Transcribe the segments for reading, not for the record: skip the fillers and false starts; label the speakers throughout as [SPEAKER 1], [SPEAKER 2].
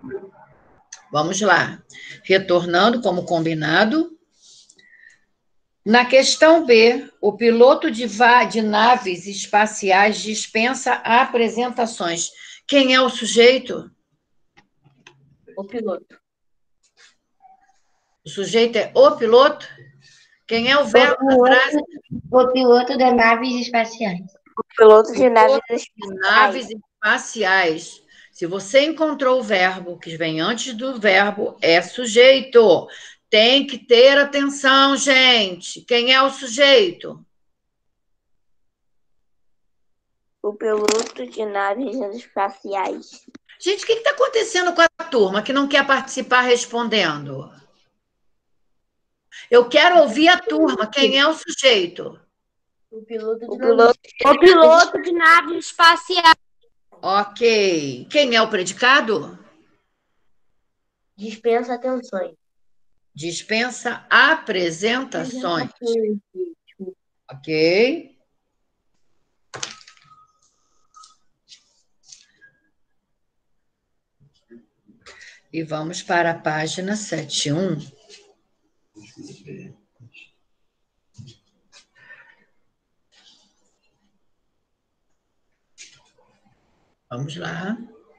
[SPEAKER 1] Vamos lá. Retornando como combinado. Na questão B, o piloto de naves espaciais dispensa apresentações. Quem é o sujeito?
[SPEAKER 2] O piloto.
[SPEAKER 1] O sujeito é o piloto? Quem é o verbo da frase?
[SPEAKER 3] O piloto de naves espaciais.
[SPEAKER 2] O piloto de naves
[SPEAKER 1] De naves espaciais. Se você encontrou o verbo que vem antes do verbo, é sujeito. Tem que ter atenção, gente. Quem é o sujeito?
[SPEAKER 2] O piloto de naves espaciais.
[SPEAKER 1] Gente, o que está acontecendo com a turma que não quer participar respondendo? Eu quero ouvir a turma. Quem é o sujeito?
[SPEAKER 2] O piloto de naves espaciais.
[SPEAKER 1] Ok. Quem é o predicado?
[SPEAKER 2] Dispensa atenções.
[SPEAKER 1] Dispensa apresentações. Ok. E vamos para a página 71. Vamos lá.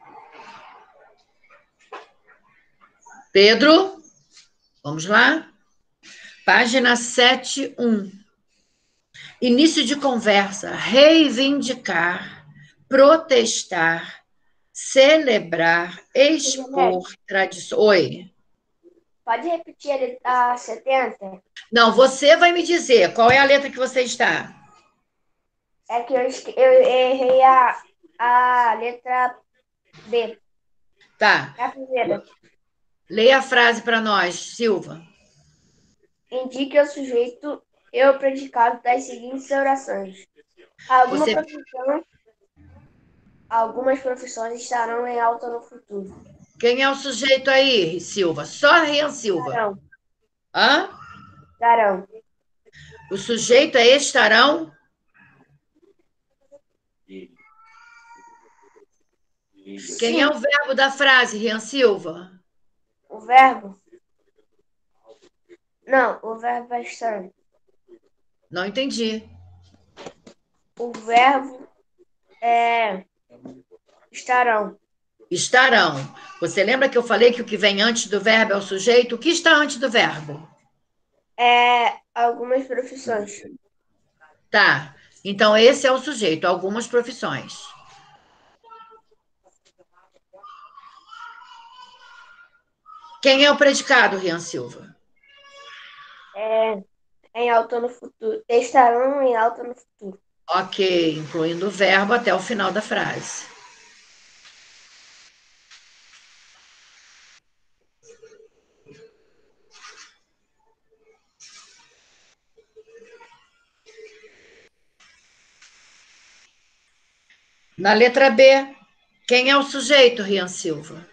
[SPEAKER 1] Pedro, vamos lá? Página 71. Início de conversa. Reivindicar, protestar, celebrar, expor tradições. Oi.
[SPEAKER 2] Pode repetir a 70?
[SPEAKER 1] Não, você vai me dizer qual é a letra que você está.
[SPEAKER 2] É que eu errei a letra B.
[SPEAKER 1] Tá.
[SPEAKER 2] É a primeira.
[SPEAKER 1] Leia a frase para nós, Silva.
[SPEAKER 2] Indique o sujeito e o predicado das seguintes orações. Algumas profissões estarão em alta no futuro.
[SPEAKER 1] Quem é o sujeito aí, Silva? Só Rian Silva.
[SPEAKER 2] Estarão.
[SPEAKER 1] Hã?
[SPEAKER 2] Estarão.
[SPEAKER 1] O sujeito é estarão? Quem é o verbo da frase, Rian Silva?
[SPEAKER 2] O verbo? Não, o verbo é estar.
[SPEAKER 1] Não entendi.
[SPEAKER 2] O verbo é estarão.
[SPEAKER 1] Estarão. Você lembra que eu falei que o que vem antes do verbo é o sujeito? O que está antes do verbo?
[SPEAKER 2] Algumas profissões.
[SPEAKER 1] Tá. Então, esse é o sujeito, algumas profissões. Quem é o predicado, Rian Silva?
[SPEAKER 2] Em alta no futuro. Estarão em alta no futuro.
[SPEAKER 1] Ok, incluindo o verbo até o final da frase. Na letra B, quem é o sujeito, Rian Silva?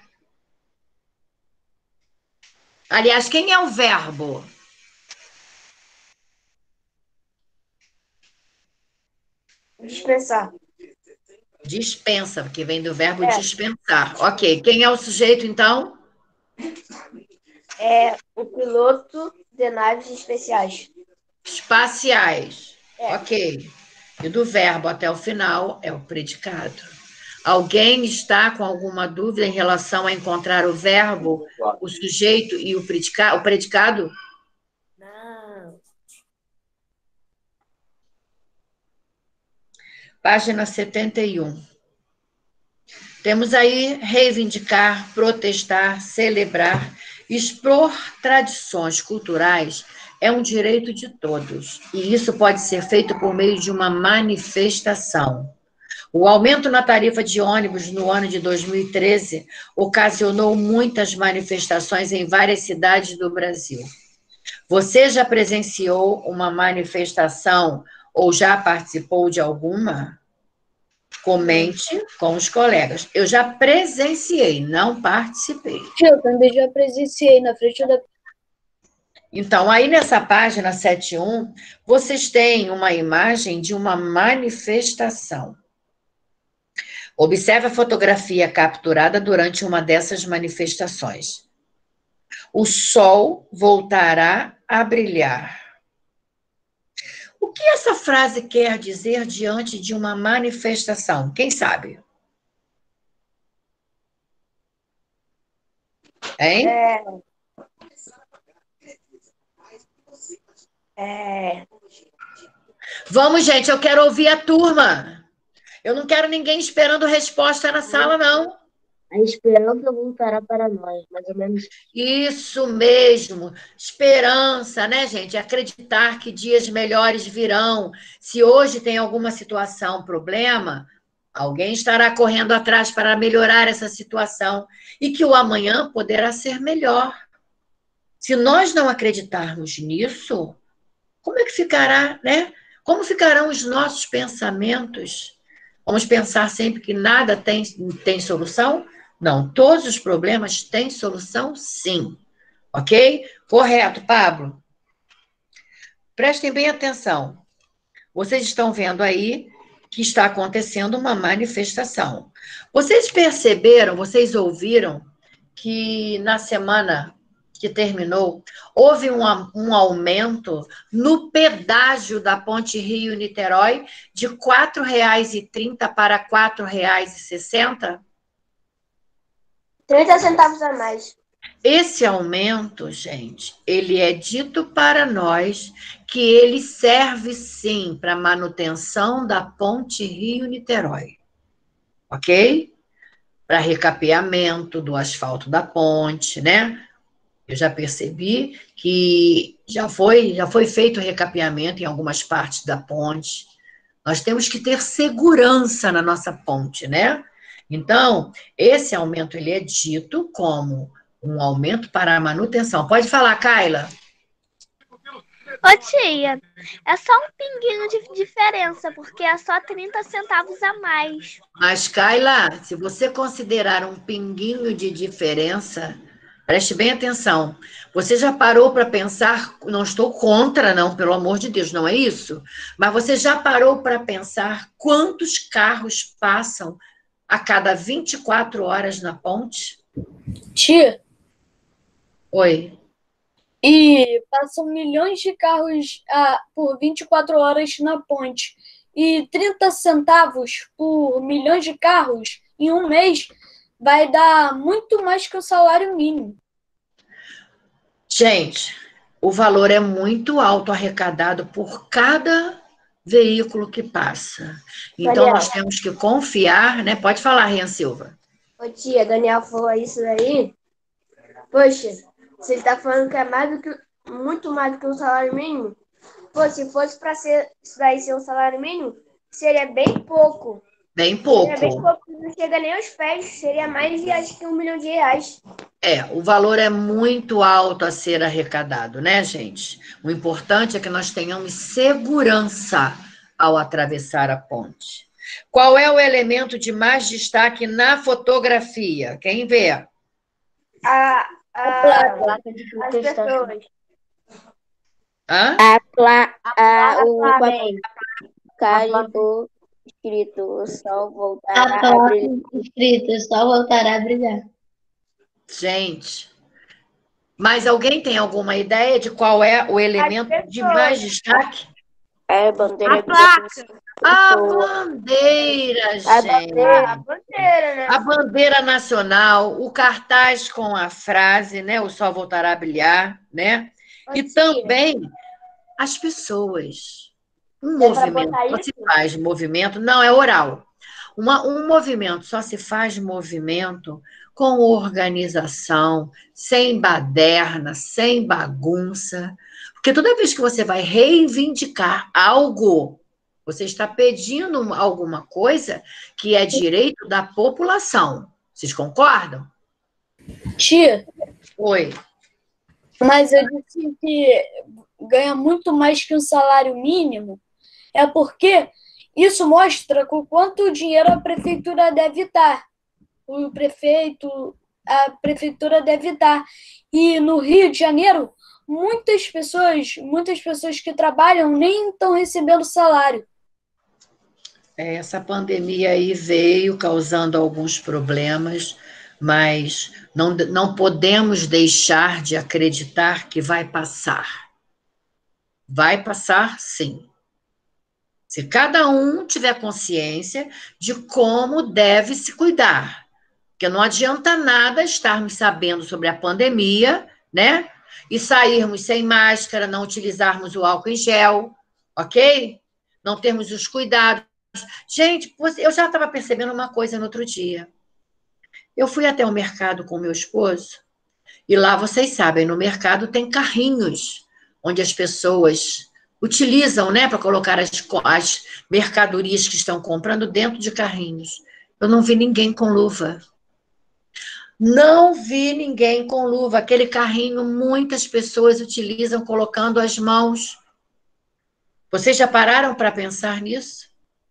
[SPEAKER 1] Aliás, quem é o verbo?
[SPEAKER 2] Dispensar.
[SPEAKER 1] Dispensa, porque vem do verbo dispensar. Ok, quem é o sujeito, então?
[SPEAKER 2] É o piloto de naves especiais.
[SPEAKER 1] Espaciais. Ok. E do verbo até o final é o predicado. Alguém está com alguma dúvida em relação a encontrar o verbo, o sujeito e o predicado?
[SPEAKER 2] Não.
[SPEAKER 1] Página 71. Temos aí reivindicar, protestar, celebrar, expor tradições culturais é um direito de todos, e isso pode ser feito por meio de uma manifestação. O aumento na tarifa de ônibus no ano de 2013 ocasionou muitas manifestações em várias cidades do Brasil. Você já presenciou uma manifestação ou já participou de alguma? Comente com os colegas. Eu já presenciei, não participei.
[SPEAKER 4] Eu também já presenciei na frente da...
[SPEAKER 1] Então, aí nessa página 71, vocês têm uma imagem de uma manifestação. Observe a fotografia capturada durante uma dessas manifestações. O sol voltará a brilhar. O que essa frase quer dizer diante de uma manifestação? Quem sabe? Hein? Vamos, gente, eu quero ouvir a turma. Eu não quero ninguém esperando resposta na sala, não.
[SPEAKER 3] A esperança voltará para nós, mais ou menos.
[SPEAKER 1] Isso mesmo. Esperança, né, gente? Acreditar que dias melhores virão. Se hoje tem alguma situação, problema, alguém estará correndo atrás para melhorar essa situação e que o amanhã poderá ser melhor. Se nós não acreditarmos nisso, como é que ficará, né? Como ficarão os nossos pensamentos? Vamos pensar sempre que nada tem solução? Não, todos os problemas têm solução, sim. Ok? Correto, Pablo. Prestem bem atenção. Vocês estão vendo aí que está acontecendo uma manifestação. Vocês perceberam, vocês ouviram que na semana que terminou, houve um aumento no pedágio da Ponte Rio-Niterói de R$ 4,30 para R$ 4,60?
[SPEAKER 2] 30 centavos a mais.
[SPEAKER 1] Esse aumento, gente, ele é dito para nós que ele serve, sim, para manutenção da Ponte Rio-Niterói, ok? Para recapeamento do asfalto da ponte, né? Eu já percebi que já foi feito recapeamento em algumas partes da ponte. Nós temos que ter segurança na nossa ponte, né? Então, esse aumento ele é dito como um aumento para a manutenção. Pode falar, Kaila.
[SPEAKER 5] Ô tia, é só um pinguinho de diferença, porque é só 30 centavos a mais.
[SPEAKER 1] Mas, Kaila, se você considerar um pinguinho de diferença, preste bem atenção. Você já parou para pensar, não estou contra, não, pelo amor de Deus, não é isso? Mas você já parou para pensar quantos carros passam a cada 24 horas na ponte?
[SPEAKER 4] Tia,
[SPEAKER 1] Oi.
[SPEAKER 4] e passam milhões de carros por 24 horas na ponte. E 30 centavos por milhões de carros em um mês vai dar muito mais que o salário mínimo.
[SPEAKER 1] Gente, o valor é muito alto arrecadado por cada veículo que passa. Então,
[SPEAKER 2] Daniel.
[SPEAKER 1] nós temos que confiar, né? Pode falar, Rian Silva.
[SPEAKER 2] Ô tia, Daniel falou isso daí. Poxa, você está falando que é muito mais do que um salário mínimo? Pô, se fosse para isso daí ser um salário mínimo, seria bem pouco.
[SPEAKER 1] Bem pouco.
[SPEAKER 2] Seria bem pouco, não chega nem aos pés. Seria mais de, acho que R$1 milhão.
[SPEAKER 1] O valor é muito alto a ser arrecadado, né, gente? O importante é que nós tenhamos segurança ao atravessar a ponte. Qual é o elemento de mais destaque na fotografia? Quem vê?
[SPEAKER 2] As
[SPEAKER 3] Placa de proteção.
[SPEAKER 2] pessoas.
[SPEAKER 1] Hã?
[SPEAKER 3] O papel carimbo escrito, o sol
[SPEAKER 6] A
[SPEAKER 3] voltará a
[SPEAKER 6] placa
[SPEAKER 3] brilhar.
[SPEAKER 6] escrita, só voltará a brilhar.
[SPEAKER 1] Gente, mas alguém tem alguma ideia de qual é o elemento de mais destaque?
[SPEAKER 3] É a bandeira
[SPEAKER 5] A placa.
[SPEAKER 1] A bandeira, gente.
[SPEAKER 2] A bandeira, né?
[SPEAKER 1] A bandeira nacional, o cartaz com a frase, né? O sol voltará a brilhar, né?
[SPEAKER 2] Ô,
[SPEAKER 1] E
[SPEAKER 2] tia,
[SPEAKER 1] também as pessoas. Um
[SPEAKER 2] Dá pra
[SPEAKER 1] movimento
[SPEAKER 2] botar
[SPEAKER 1] só
[SPEAKER 2] isso?
[SPEAKER 1] se faz movimento, não é oral. Um movimento só se faz movimento com organização, sem baderna, sem bagunça. Porque toda vez que você vai reivindicar algo, você está pedindo alguma coisa que é direito da população. Vocês concordam?
[SPEAKER 4] Tia,
[SPEAKER 1] Oi.
[SPEAKER 4] mas eu disse que ganha muito mais que um salário mínimo, é porque isso mostra com quanto dinheiro a prefeitura deve dar. A prefeitura deve dar. E no Rio de Janeiro, muitas pessoas que trabalham nem estão recebendo salário.
[SPEAKER 1] Essa pandemia aí veio causando alguns problemas, mas não podemos deixar de acreditar que vai passar. Vai passar, sim. Se cada um tiver consciência de como deve se cuidar. Porque não adianta nada estarmos sabendo sobre a pandemia, né? E sairmos sem máscara, não utilizarmos o álcool em gel, ok? Não termos os cuidados. Gente, eu já estava percebendo uma coisa no outro dia. Eu fui até o mercado com meu esposo, e lá, vocês sabem, no mercado tem carrinhos, onde as pessoas utilizam, né, para colocar as mercadorias que estão comprando dentro de carrinhos. Eu não vi ninguém com luva. Não vi ninguém com luva. Aquele carrinho, muitas pessoas utilizam colocando as mãos. Vocês já pararam para pensar nisso?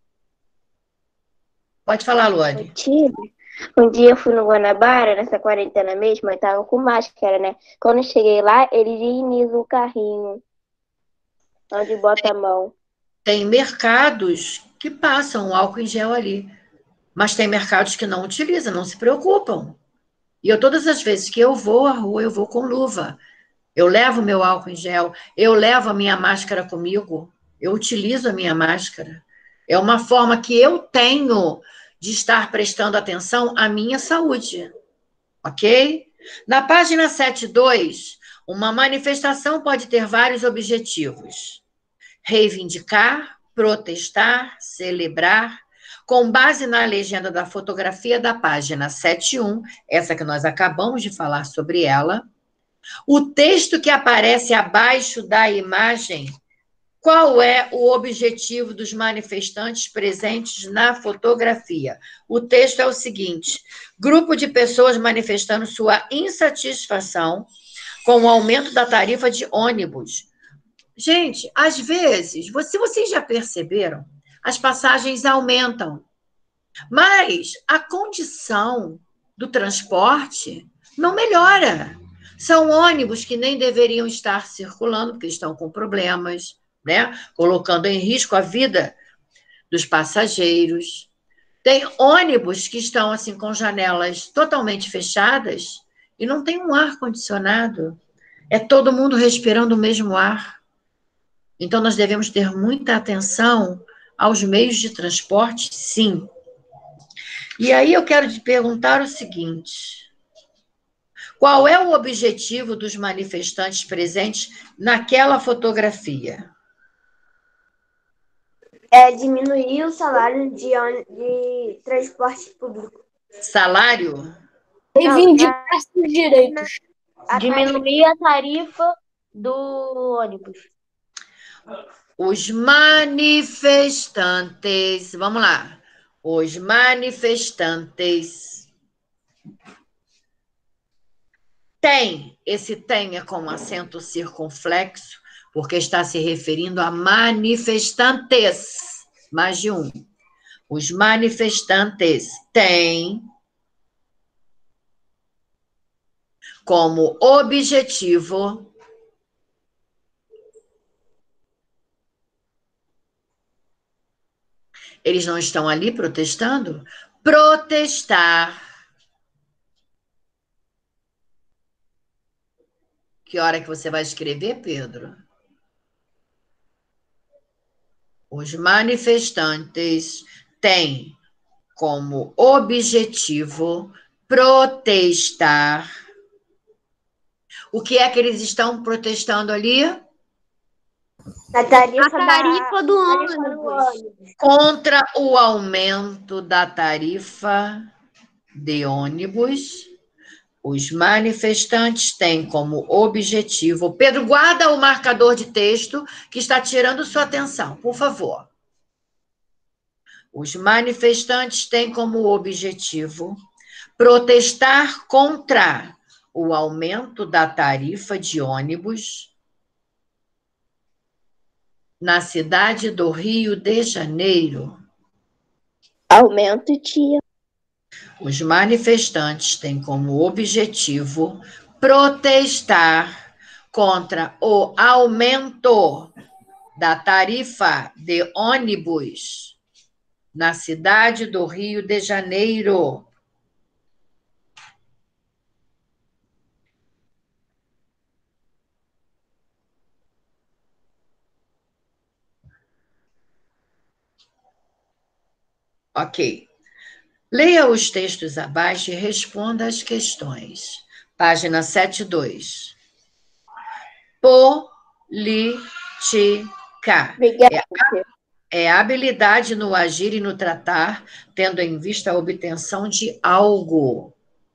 [SPEAKER 1] Pode falar, Luane.
[SPEAKER 3] Tia, um dia eu fui no Guanabara, nessa quarentena mesmo, eu tava com máscara, né? Quando eu cheguei lá, ele higieniza o carrinho, onde bota a mão.
[SPEAKER 1] Tem mercados que passam o álcool em gel ali, mas tem mercados que não utilizam, não se preocupam. E eu, todas as vezes que eu vou à rua, eu vou com luva. Eu levo meu álcool em gel, eu levo a minha máscara comigo, eu utilizo a minha máscara. É uma forma que eu tenho de estar prestando atenção à minha saúde, ok? Na página 7.2, uma manifestação pode ter vários objetivos: reivindicar, protestar, celebrar. Com base na legenda da fotografia da página 7.1, essa que nós acabamos de falar sobre ela, o texto que aparece abaixo da imagem, qual é o objetivo dos manifestantes presentes na fotografia? O texto é o seguinte: grupo de pessoas manifestando sua insatisfação com o aumento da tarifa de ônibus. Gente, às vezes, se vocês já perceberam, as passagens aumentam, mas a condição do transporte não melhora. São ônibus que nem deveriam estar circulando, porque estão com problemas, né? Colocando em risco a vida dos passageiros. Tem ônibus que estão assim com janelas totalmente fechadas e não tem um ar-condicionado. É todo mundo respirando o mesmo ar. Então, nós devemos ter muita atenção aos meios de transporte, sim. E aí eu quero te perguntar o seguinte: qual é o objetivo dos manifestantes presentes naquela fotografia?
[SPEAKER 2] É diminuir o salário de transporte público.
[SPEAKER 1] Salário?
[SPEAKER 4] Reivindicar seus direitos.
[SPEAKER 3] Diminuir a tarifa do ônibus.
[SPEAKER 1] Os manifestantes, vamos lá. Os manifestantes têm, esse tem é com acento circunflexo, porque está se referindo a manifestantes, mais de um. Os manifestantes têm como objetivo eles não estão ali protestando? Protestar. Que hora que você vai escrever, Pedro? Os manifestantes têm como objetivo protestar. O que é que eles estão protestando ali?
[SPEAKER 2] A
[SPEAKER 5] tarifa do
[SPEAKER 2] ônibus.
[SPEAKER 1] Contra o aumento da tarifa de ônibus. Os manifestantes têm como objetivo... Pedro, guarda o marcador de texto que está tirando sua atenção, por favor. Os manifestantes têm como objetivo protestar contra o aumento da tarifa de ônibus na cidade do Rio de Janeiro.
[SPEAKER 3] Aumento, tia.
[SPEAKER 1] Os manifestantes têm como objetivo protestar contra o aumento da tarifa de ônibus na cidade do Rio de Janeiro. Ok. Leia os textos abaixo e responda as questões. Página 72. Política.
[SPEAKER 3] Obrigada.
[SPEAKER 1] É a habilidade no agir e no tratar, tendo em vista a obtenção de algo.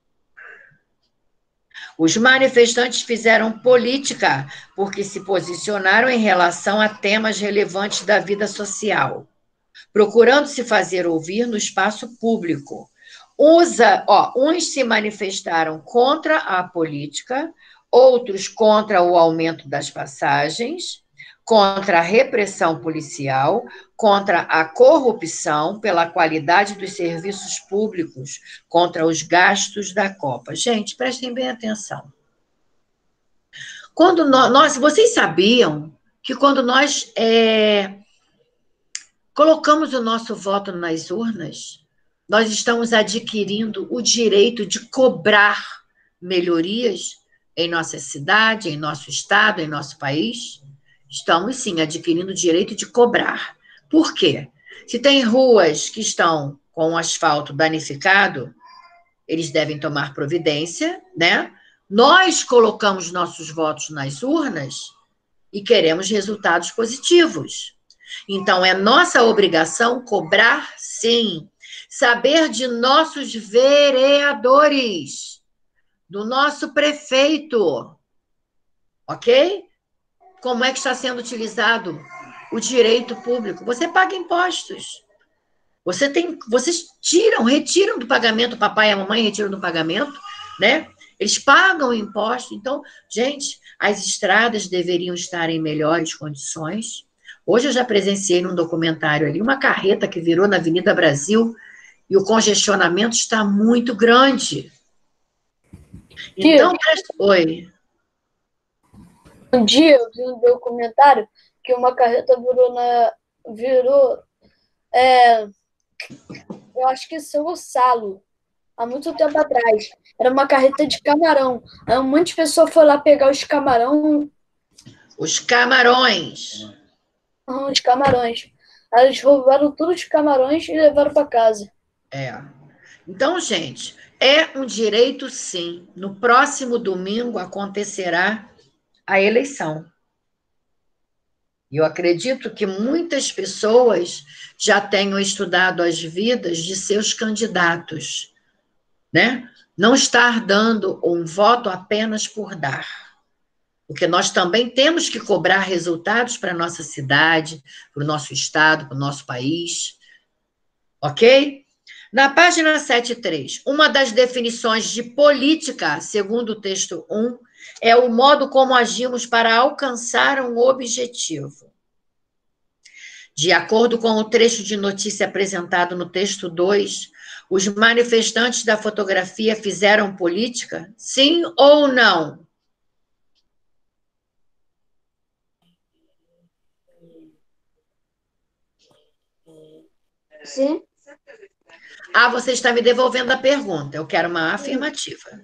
[SPEAKER 1] Os manifestantes fizeram política porque se posicionaram em relação a temas relevantes da vida social, procurando se fazer ouvir no espaço público. Uns se manifestaram contra a política, outros contra o aumento das passagens, contra a repressão policial, contra a corrupção pela qualidade dos serviços públicos, contra os gastos da Copa. Gente, prestem bem atenção. Quando vocês sabiam que quando nós colocamos o nosso voto nas urnas, nós estamos adquirindo o direito de cobrar melhorias em nossa cidade, em nosso estado, em nosso país? Estamos, sim, adquirindo o direito de cobrar. Por quê? Se tem ruas que estão com o asfalto danificado, eles devem tomar providência, né? Nós colocamos nossos votos nas urnas e queremos resultados positivos. Então, é nossa obrigação cobrar, sim. Saber de nossos vereadores, do nosso prefeito, ok? Como é que está sendo utilizado o direito público? Você paga impostos. Vocês retiram do pagamento, o papai e a mamãe retiram do pagamento, né? Eles pagam imposto. Então, gente, as estradas deveriam estar em melhores condições. Hoje eu já presenciei num documentário ali uma carreta que virou na Avenida Brasil e o congestionamento está muito grande. Então, oi.
[SPEAKER 4] Um dia eu vi um documentário que uma carreta eu acho que São Gonçalo, há muito tempo atrás. Era uma carreta de camarão. Aí um monte de pessoa foi lá pegar os camarão.
[SPEAKER 1] Os camarões.
[SPEAKER 4] Os camarões. Aí eles roubaram todos os camarões e levaram para casa.
[SPEAKER 1] Então, gente, é um direito, sim. No próximo domingo acontecerá a eleição. E eu acredito que muitas pessoas já tenham estudado as vidas de seus candidatos, né? Não estar dando um voto apenas por dar. Porque nós também temos que cobrar resultados para a nossa cidade, para o nosso estado, para o nosso país. Ok? Na página 73, uma das definições de política, segundo o texto 1, é o modo como agimos para alcançar um objetivo. De acordo com o trecho de notícia apresentado no texto 2, os manifestantes da fotografia fizeram política? Sim ou não?
[SPEAKER 2] Sim.
[SPEAKER 1] Você está me devolvendo a pergunta. Eu quero uma afirmativa.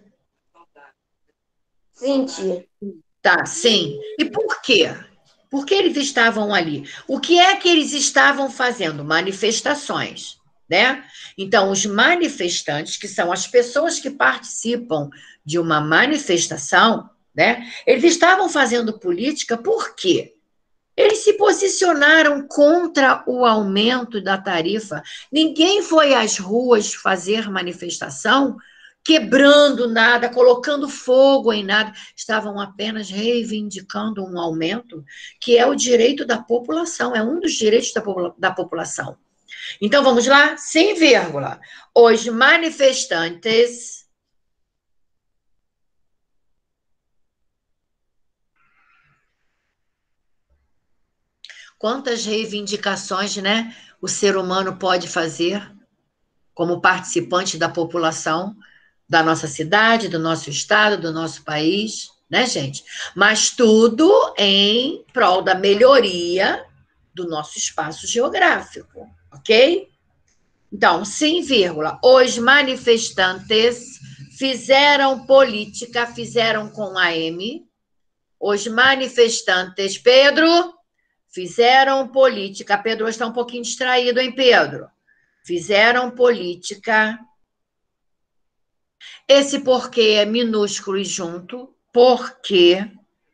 [SPEAKER 2] Sim, tia.
[SPEAKER 1] Tá, sim. E por quê? Por que eles estavam ali? O que é que eles estavam fazendo? Manifestações, né? Então, os manifestantes, que são as pessoas que participam de uma manifestação, né? Eles estavam fazendo política por quê? Eles se posicionaram contra o aumento da tarifa. Ninguém foi às ruas fazer manifestação quebrando nada, colocando fogo em nada. Estavam apenas reivindicando um aumento que é o direito da população, é um dos direitos da população. Então, vamos lá? Sem vírgula. Os manifestantes... Quantas reivindicações, né, o ser humano pode fazer como participante da população da nossa cidade, do nosso estado, do nosso país, né, gente? Mas tudo em prol da melhoria do nosso espaço geográfico, ok? Então, sim, vírgula. Os manifestantes fizeram política, fizeram com a M. Os manifestantes, Pedro, fizeram política. Pedro está um pouquinho distraído, hein, Pedro? Fizeram política. Esse porquê é minúsculo e junto. Porque.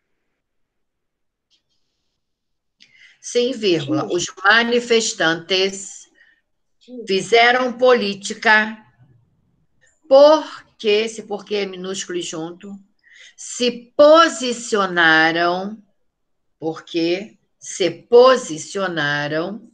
[SPEAKER 1] Sim, vírgula. Os manifestantes fizeram política porque, esse porquê é minúsculo e junto, se posicionaram, porque se posicionaram.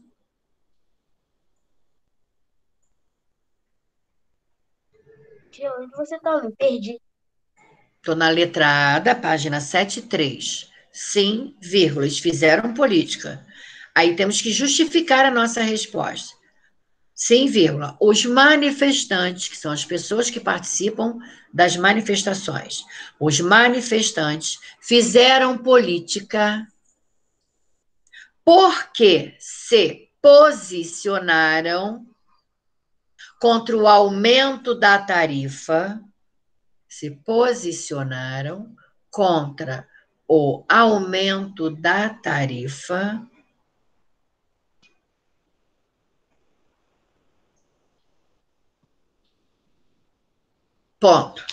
[SPEAKER 3] Tia, onde você tá? Eu me perdi.
[SPEAKER 1] Estou na letra A da página 73. Sim, vírgula, eles fizeram política. Aí temos que justificar a nossa resposta. Sim, vírgula. Os manifestantes, que são as pessoas que participam das manifestações, os manifestantes fizeram política porque se posicionaram contra o aumento da tarifa, se posicionaram contra o aumento da tarifa. Ponto.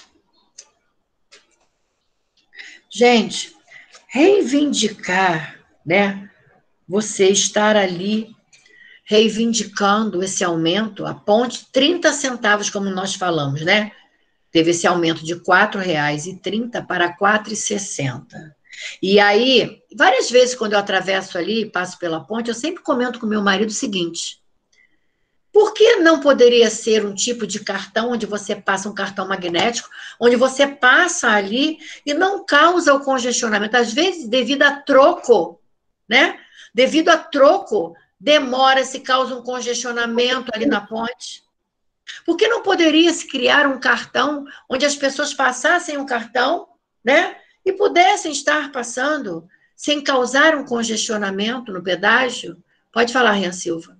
[SPEAKER 1] Gente, reivindicar, né? Você estar ali reivindicando esse aumento, a ponte 30 centavos, como nós falamos, né? Teve esse aumento de R$ 4,30 para R$ 4,60. E aí, várias vezes, quando eu atravesso ali, passo pela ponte, eu sempre comento com meu marido o seguinte: por que não poderia ser um tipo de cartão onde você passa um cartão magnético, onde você passa ali e não causa o congestionamento? Às vezes, devido a troco, né? Devido a troco, demora-se, causa um congestionamento ali na ponte. Por que não poderia se criar um cartão onde as pessoas passassem um cartão, né? E pudessem estar passando sem causar um congestionamento no pedágio? Pode falar, Rian Silva.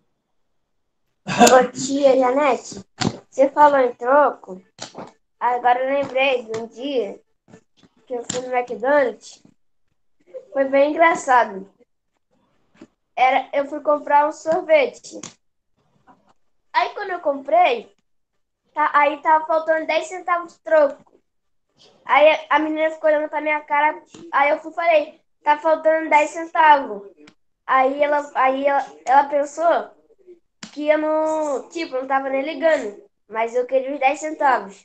[SPEAKER 2] Ô, tia Janete, você falou em troco. Agora eu lembrei de um dia que eu fui no McDonald's. Foi bem engraçado. Eu fui comprar um sorvete. Aí quando eu comprei, aí tava faltando 10 centavos de troco. Aí a menina ficou olhando pra minha cara. Aí eu falei, tá faltando 10 centavos. Aí ela pensou que eu não, tipo, não tava nem ligando. Mas eu queria os 10 centavos.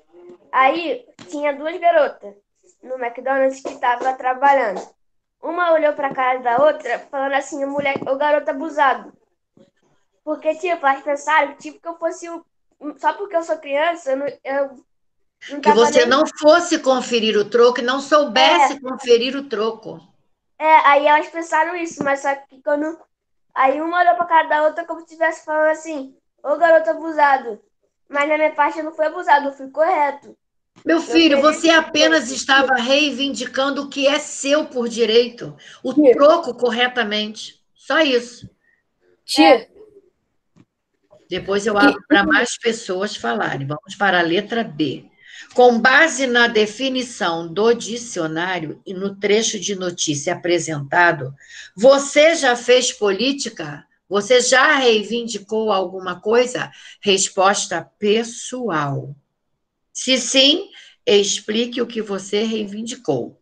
[SPEAKER 2] Aí tinha duas garotas no McDonald's que estavam trabalhando. Uma olhou pra cara da outra, falando assim, o garoto abusado. Porque, tipo, elas pensaram tipo, que eu fosse só porque eu sou criança, eu não
[SPEAKER 1] Que
[SPEAKER 2] tava
[SPEAKER 1] você
[SPEAKER 2] nem...
[SPEAKER 1] não fosse conferir o troco e não soubesse conferir o troco.
[SPEAKER 2] Aí elas pensaram isso, mas só que quando... Aí uma olhou pra cara da outra como se estivesse falando assim, ô garoto abusado. Mas na minha parte eu não fui abusado, eu fui correto.
[SPEAKER 1] Meu filho, você apenas estava reivindicando o que é seu por direito, o troco corretamente. Só isso.
[SPEAKER 4] Tia,
[SPEAKER 1] Depois eu abro para mais pessoas falarem. Vamos para a letra B. Com base na definição do dicionário e no trecho de notícia apresentado, você já fez política? Você já reivindicou alguma coisa? Resposta pessoal. Se sim, explique o que você reivindicou.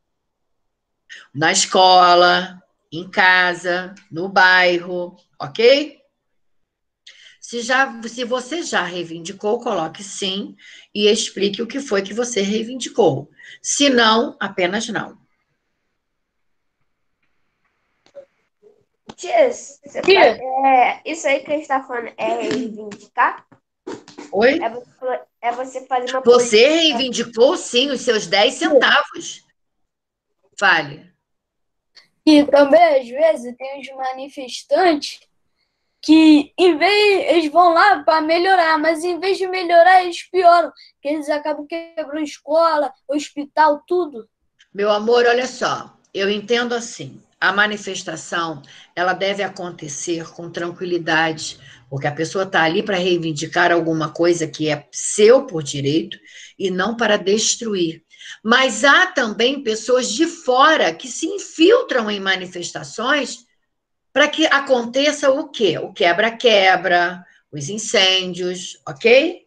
[SPEAKER 1] Na escola, em casa, no bairro, ok? Se você já reivindicou, coloque sim e explique o que foi que você reivindicou. Se não, apenas não.
[SPEAKER 2] Tia, isso aí que a gente tá falando é reivindicar?
[SPEAKER 1] Oi?
[SPEAKER 2] É você fazer uma
[SPEAKER 1] Você
[SPEAKER 2] política.
[SPEAKER 1] reivindicou sim os seus 10 centavos. Fale.
[SPEAKER 4] e também, às vezes, tem os manifestantes que, em vez, eles vão lá para melhorar, mas em vez de melhorar, eles pioram, que eles acabam quebrando escola, hospital, tudo.
[SPEAKER 1] Meu amor, olha só, eu entendo assim, a manifestação, ela deve acontecer com tranquilidade, Porque a pessoa está ali para reivindicar alguma coisa que é seu por direito e não para destruir. Mas há também pessoas de fora que se infiltram em manifestações para que aconteça o quê? O quebra-quebra, os incêndios, ok?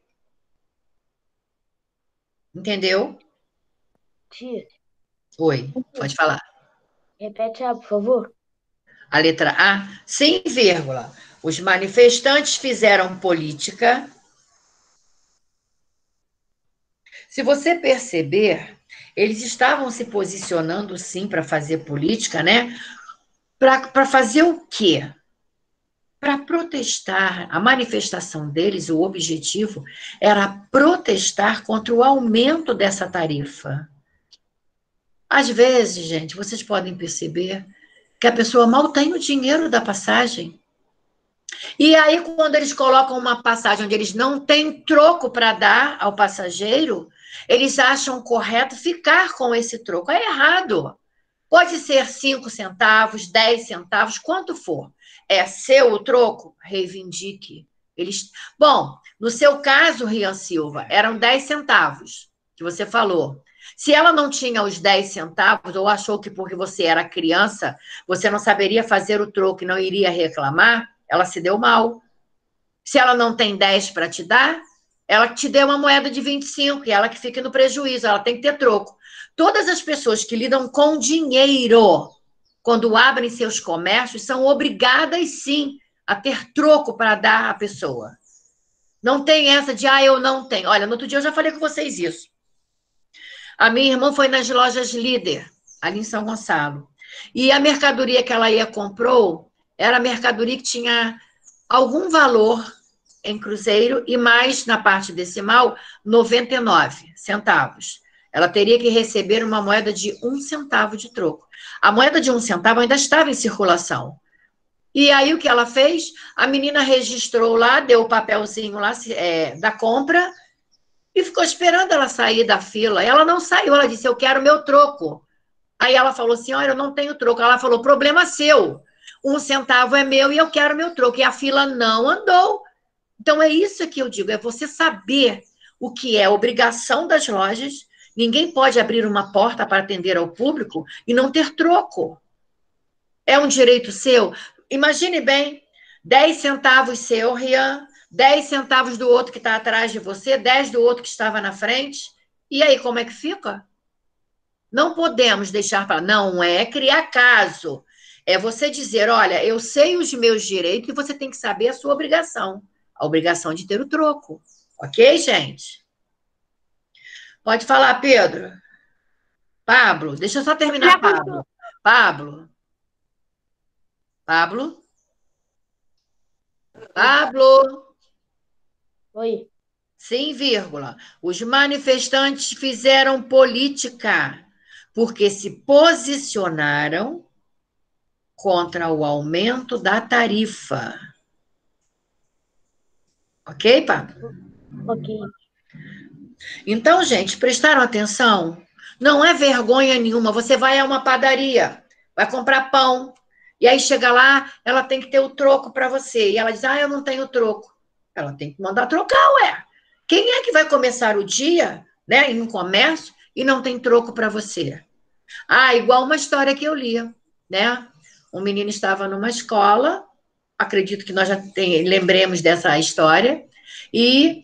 [SPEAKER 1] Entendeu?
[SPEAKER 7] Tia,
[SPEAKER 1] Oi, pode falar.
[SPEAKER 7] repete A, por favor.
[SPEAKER 1] A letra A, sem vírgula. Os manifestantes fizeram política. Se você perceber, eles estavam se posicionando, sim, para fazer política, né? Para fazer o quê? Para protestar. A manifestação deles, o objetivo, era protestar contra o aumento dessa tarifa. Às vezes, gente, vocês podem perceber que a pessoa mal tem o dinheiro da passagem. E aí, quando eles colocam uma passagem onde eles não têm troco para dar ao passageiro, eles acham correto ficar com esse troco. É errado. Pode ser 5 centavos, 10 centavos, quanto for. É seu o troco? Reivindique. Bom, no seu caso, Rian Silva, eram 10 centavos que você falou. Se ela não tinha os 10 centavos, ou achou que porque você era criança, você não saberia fazer o troco e não iria reclamar, ela se deu mal. Se ela não tem 10 para te dar, ela te deu uma moeda de 25 e ela que fica no prejuízo, ela tem que ter troco. Todas as pessoas que lidam com dinheiro, quando abrem seus comércios, são obrigadas, sim, a ter troco para dar à pessoa. Não tem essa de, eu não tenho. Olha, no outro dia eu já falei com vocês isso. A minha irmã foi nas lojas Líder, ali em São Gonçalo. E a mercadoria que ela comprou era mercadoria que tinha algum valor em cruzeiro e mais, na parte decimal, 99 centavos. Ela teria que receber uma moeda de 1 centavo de troco. A moeda de 1 centavo ainda estava em circulação. E aí, o que ela fez? A menina registrou lá, deu o papelzinho lá da compra e ficou esperando ela sair da fila. Ela não saiu, ela disse, eu quero meu troco. Aí ela falou assim, olha, eu não tenho troco. Ela falou, problema seu. 1 centavo é meu e eu quero meu troco. E a fila não andou. Então, é isso que eu digo, é você saber o que é obrigação das lojas. Ninguém pode abrir uma porta para atender ao público e não ter troco. É um direito seu? Imagine bem, 10 centavos seu, Rian, 10 centavos do outro que está atrás de você, 10 do outro que estava na frente. E aí, como é que fica? Não podemos deixar para... Não é criar caso. É você dizer, olha, eu sei os meus direitos e você tem que saber a sua obrigação. A obrigação de ter o troco. Ok, gente? Pode falar, Pedro. Pablo, deixa eu só terminar, Pablo. Pablo. Pablo. Pablo.
[SPEAKER 7] Oi.
[SPEAKER 1] Sim, vírgula. Os manifestantes fizeram política porque se posicionaram contra o aumento da tarifa. Ok, Pablo?
[SPEAKER 7] Ok.
[SPEAKER 1] Então, gente, prestaram atenção? Não é vergonha nenhuma. Você vai a uma padaria, vai comprar pão, e aí chega lá, ela tem que ter o troco para você. E ela diz, eu não tenho troco. Ela tem que mandar trocar, ué. Quem é que vai começar o dia, né, em um comércio e não tem troco para você? Igual uma história que eu li, né? Um menino estava numa escola, acredito que nós já lembremos dessa história, e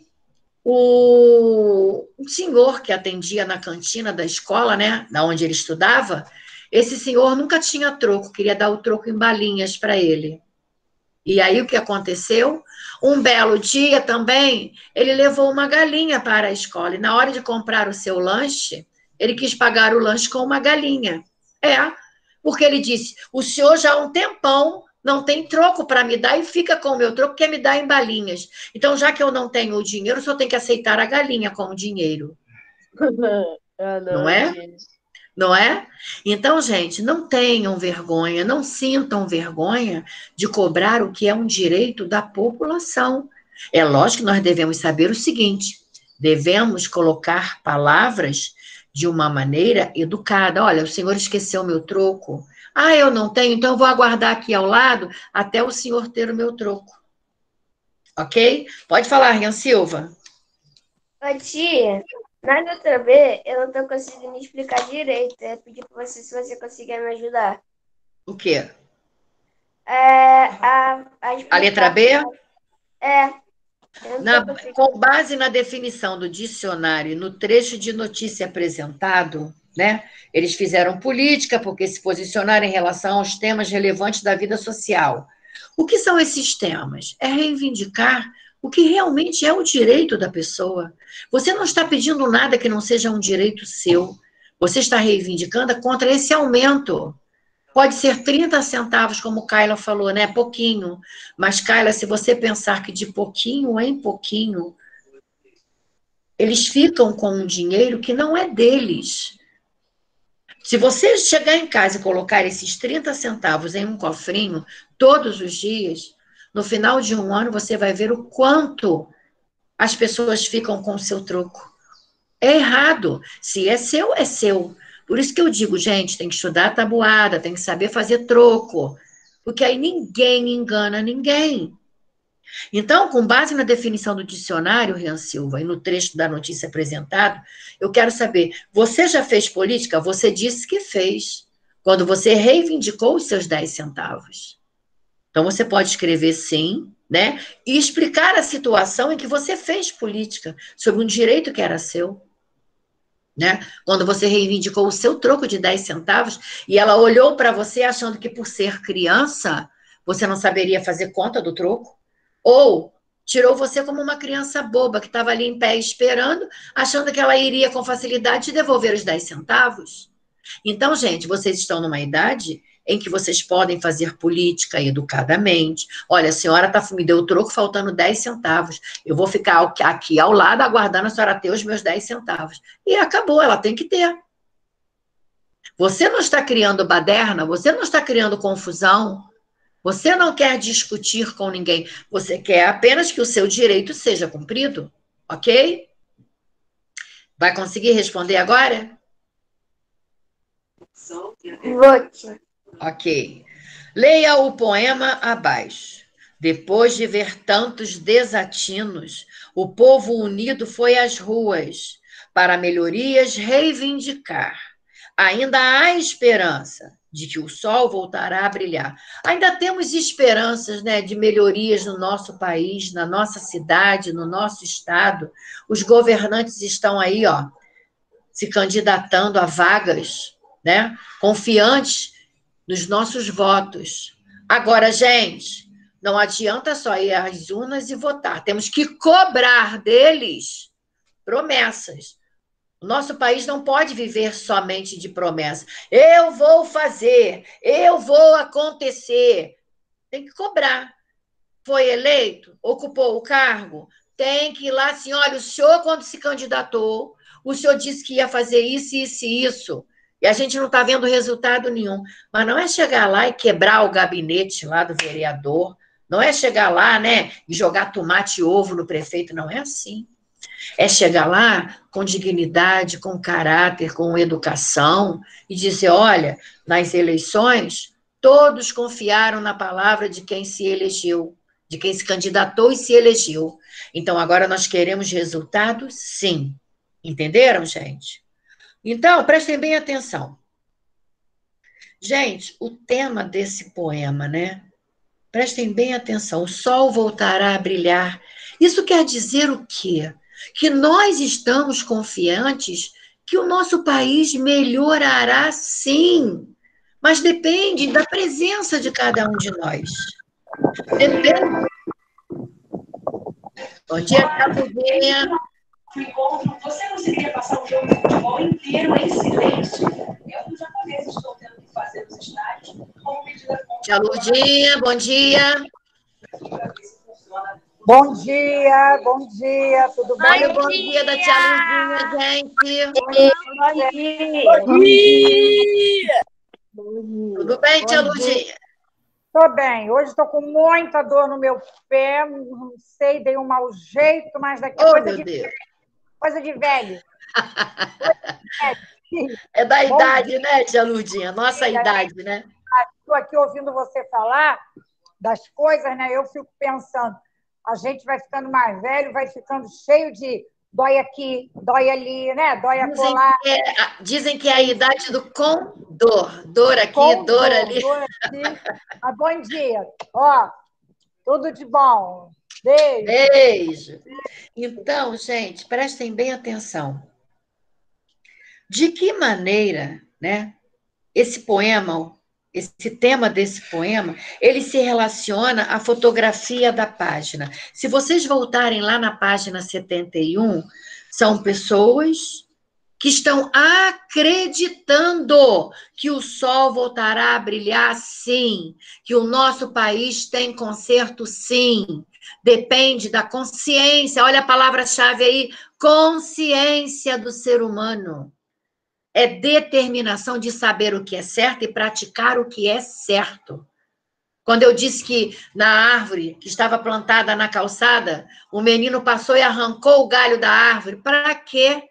[SPEAKER 1] o senhor que atendia na cantina da escola, né, da onde ele estudava, esse senhor nunca tinha troco, queria dar o troco em balinhas para ele. E aí o que aconteceu? Um belo dia também, ele levou uma galinha para a escola, e na hora de comprar o seu lanche, ele quis pagar o lanche com uma galinha. Porque ele disse, o senhor já há um tempão não tem troco para me dar e fica com o meu troco, quer me dar em balinhas. Então, já que eu não tenho o dinheiro, o senhor tem que aceitar a galinha como dinheiro. Não é? Não é? Então, gente, não tenham vergonha, não sintam vergonha de cobrar o que é um direito da população. É lógico que nós devemos saber o seguinte, devemos colocar palavras de uma maneira educada. Olha, o senhor esqueceu o meu troco. Eu não tenho, então eu vou aguardar aqui ao lado até o senhor ter o meu troco. Ok? Pode falar, Rian Silva.
[SPEAKER 2] Ô, tia, na letra B, eu não tô conseguindo explicar direito. Eu pedi pra você se você conseguir me ajudar.
[SPEAKER 1] O quê?
[SPEAKER 2] A
[SPEAKER 1] A letra
[SPEAKER 2] explicar.
[SPEAKER 1] B?
[SPEAKER 2] Eu não tô conseguindo.
[SPEAKER 1] Com base na definição do dicionário e no trecho de notícia apresentado, né, eles fizeram política porque se posicionaram em relação aos temas relevantes da vida social. O que são esses temas? É reivindicar o que realmente é o direito da pessoa. Você não está pedindo nada que não seja um direito seu. Você está reivindicando contra esse aumento. Pode ser 30 centavos, como Kaila falou, né? Pouquinho. Mas, Kaila, se você pensar que de pouquinho em pouquinho, eles ficam com um dinheiro que não é deles. Se você chegar em casa e colocar esses 30 centavos em um cofrinho todos os dias, no final de um ano você vai ver o quanto as pessoas ficam com o seu troco. É errado. Se é seu, é seu. Por isso que eu digo, gente, tem que estudar a tabuada, tem que saber fazer troco, porque aí ninguém engana ninguém. Então, com base na definição do dicionário, Rian Silva, e no trecho da notícia apresentado, eu quero saber, você já fez política? Você disse que fez, quando você reivindicou os seus 10 centavos. Então, você pode escrever sim, né? E explicar a situação em que você fez política, sobre um direito que era seu. Né? Quando você reivindicou o seu troco de 10 centavos e ela olhou para você achando que por ser criança você não saberia fazer conta do troco, ou tirou você como uma criança boba que estava ali em pé esperando, achando que ela iria com facilidade te devolver os 10 centavos. Então, gente, vocês estão numa idade em que vocês podem fazer política educadamente. Olha, a senhora me deu o troco faltando 10 centavos. Eu vou ficar aqui ao lado aguardando a senhora ter os meus 10 centavos. E acabou, ela tem que ter. Você não está criando baderna, você não está criando confusão, você não quer discutir com ninguém, você quer apenas que o seu direito seja cumprido, ok? Vai conseguir responder agora?
[SPEAKER 2] Vote.
[SPEAKER 1] Ok. Leia o poema abaixo. Depois de ver tantos desatinos, o povo unido foi às ruas para melhorias reivindicar. Ainda há esperança de que o sol voltará a brilhar. Ainda temos esperanças, né, de melhorias no nosso país, na nossa cidade, no nosso estado. Os governantes estão aí, ó, se candidatando a vagas, né, confiantes nos nossos votos. Agora, gente, não adianta só ir às urnas e votar. Temos que cobrar deles promessas. O nosso país não pode viver somente de promessas. Eu vou fazer, eu vou acontecer. Tem que cobrar. Foi eleito, ocupou o cargo, tem que ir lá assim, olha, o senhor, quando se candidatou, o senhor disse que ia fazer isso, isso e isso, e a gente não está vendo resultado nenhum. Mas não é chegar lá e quebrar o gabinete lá do vereador, não é chegar lá, né, e jogar tomate e ovo no prefeito, não é assim. É chegar lá com dignidade, com caráter, com educação, e dizer, olha, nas eleições, todos confiaram na palavra de quem se elegeu, de quem se candidatou e se elegeu. Então, agora nós queremos resultado? Sim. Entenderam, gente? Então, prestem bem atenção. Gente, o tema desse poema, né? Prestem bem atenção. O sol voltará a brilhar. Isso quer dizer o quê? Que nós estamos confiantes que o nosso país melhorará sim, mas depende da presença de cada um de nós. Depende. Bom dia, Capuzinha.
[SPEAKER 8] Você conseguiria passar um jogo de futebol inteiro em silêncio? É o que os japoneses estão tendo que fazer nos estádios como medida contra.
[SPEAKER 1] Tia Lourdinha, bom dia.
[SPEAKER 9] Bom dia, tudo bem?
[SPEAKER 1] Olha, bom dia da tia Lourdinha, gente.
[SPEAKER 2] Bom dia.
[SPEAKER 1] Tudo bem, tia
[SPEAKER 9] Bom
[SPEAKER 1] Lourdinha?
[SPEAKER 9] Estou bem. Hoje estou com muita dor no meu pé, não sei, dei um mau jeito, mas daqui a
[SPEAKER 1] Oh, meu Deus.
[SPEAKER 9] Coisa de velho.
[SPEAKER 1] É da idade, né, tia Lourdinha? Nossa idade, né?
[SPEAKER 9] Estou aqui ouvindo você falar das coisas, né? Eu fico pensando, A gente vai ficando mais velho, vai ficando cheio de dói aqui, dói ali, né? Dói acolá.
[SPEAKER 1] Dizem que é a idade do condor. Dor aqui,
[SPEAKER 9] Com
[SPEAKER 1] dor ali.
[SPEAKER 9] dor aqui. Mas bom dia. Ó, tudo de bom. Beijo.
[SPEAKER 1] Beijo. Então, gente, prestem bem atenção. De que maneira, né, esse poema, esse tema desse poema, ele se relaciona à fotografia da página. Se vocês voltarem lá na página 71, são pessoas que estão acreditando que o sol voltará a brilhar, sim, que o nosso país tem conserto, sim. Depende da consciência, olha a palavra-chave aí, consciência do ser humano. É determinação de saber o que é certo e praticar o que é certo. Quando eu disse que na árvore que estava plantada na calçada, o menino passou e arrancou o galho da árvore. Para quê?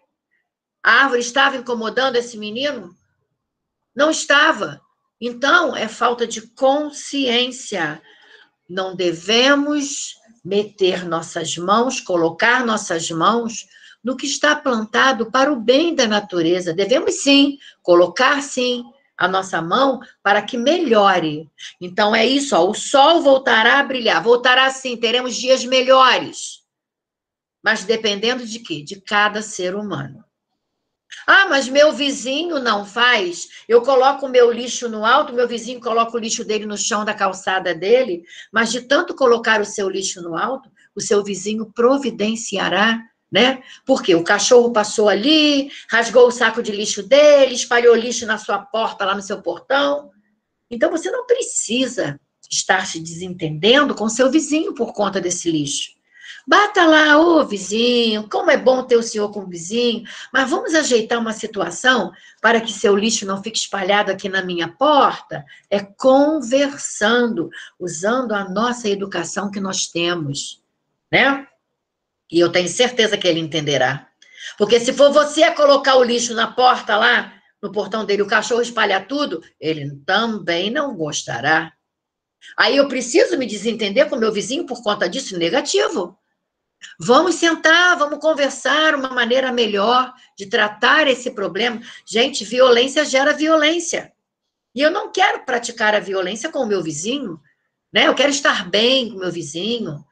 [SPEAKER 1] A árvore estava incomodando esse menino? Não estava. Então, é falta de consciência. Não devemos meter nossas mãos, colocar nossas mãos no que está plantado para o bem da natureza. Devemos, sim, colocar, sim, a nossa mão para que melhore. Então, é isso, ó, o sol voltará a brilhar. Voltará, sim, teremos dias melhores. Mas dependendo de quê? De cada ser humano. Ah, mas meu vizinho não faz. Eu coloco o meu lixo no alto, meu vizinho coloca o lixo dele no chão da calçada dele, mas de tanto colocar o seu lixo no alto, o seu vizinho providenciará, né? Porque o cachorro passou ali, rasgou o saco de lixo dele, espalhou lixo na sua porta, lá no seu portão. Então, você não precisa estar se desentendendo com seu vizinho por conta desse lixo. Bata lá, ô vizinho, como é bom ter o senhor como vizinho, mas vamos ajeitar uma situação para que seu lixo não fique espalhado aqui na minha porta? É conversando, usando a nossa educação que nós temos, né? E eu tenho certeza que ele entenderá. Porque se for você a colocar o lixo na porta lá, no portão dele, o cachorro espalhar tudo, ele também não gostará. Aí eu preciso me desentender com meu vizinho por conta disso? Negativo. Vamos sentar, vamos conversar uma maneira melhor de tratar esse problema. Gente, violência gera violência. E eu não quero praticar a violência com o meu vizinho, né? Eu quero estar bem com o meu vizinho.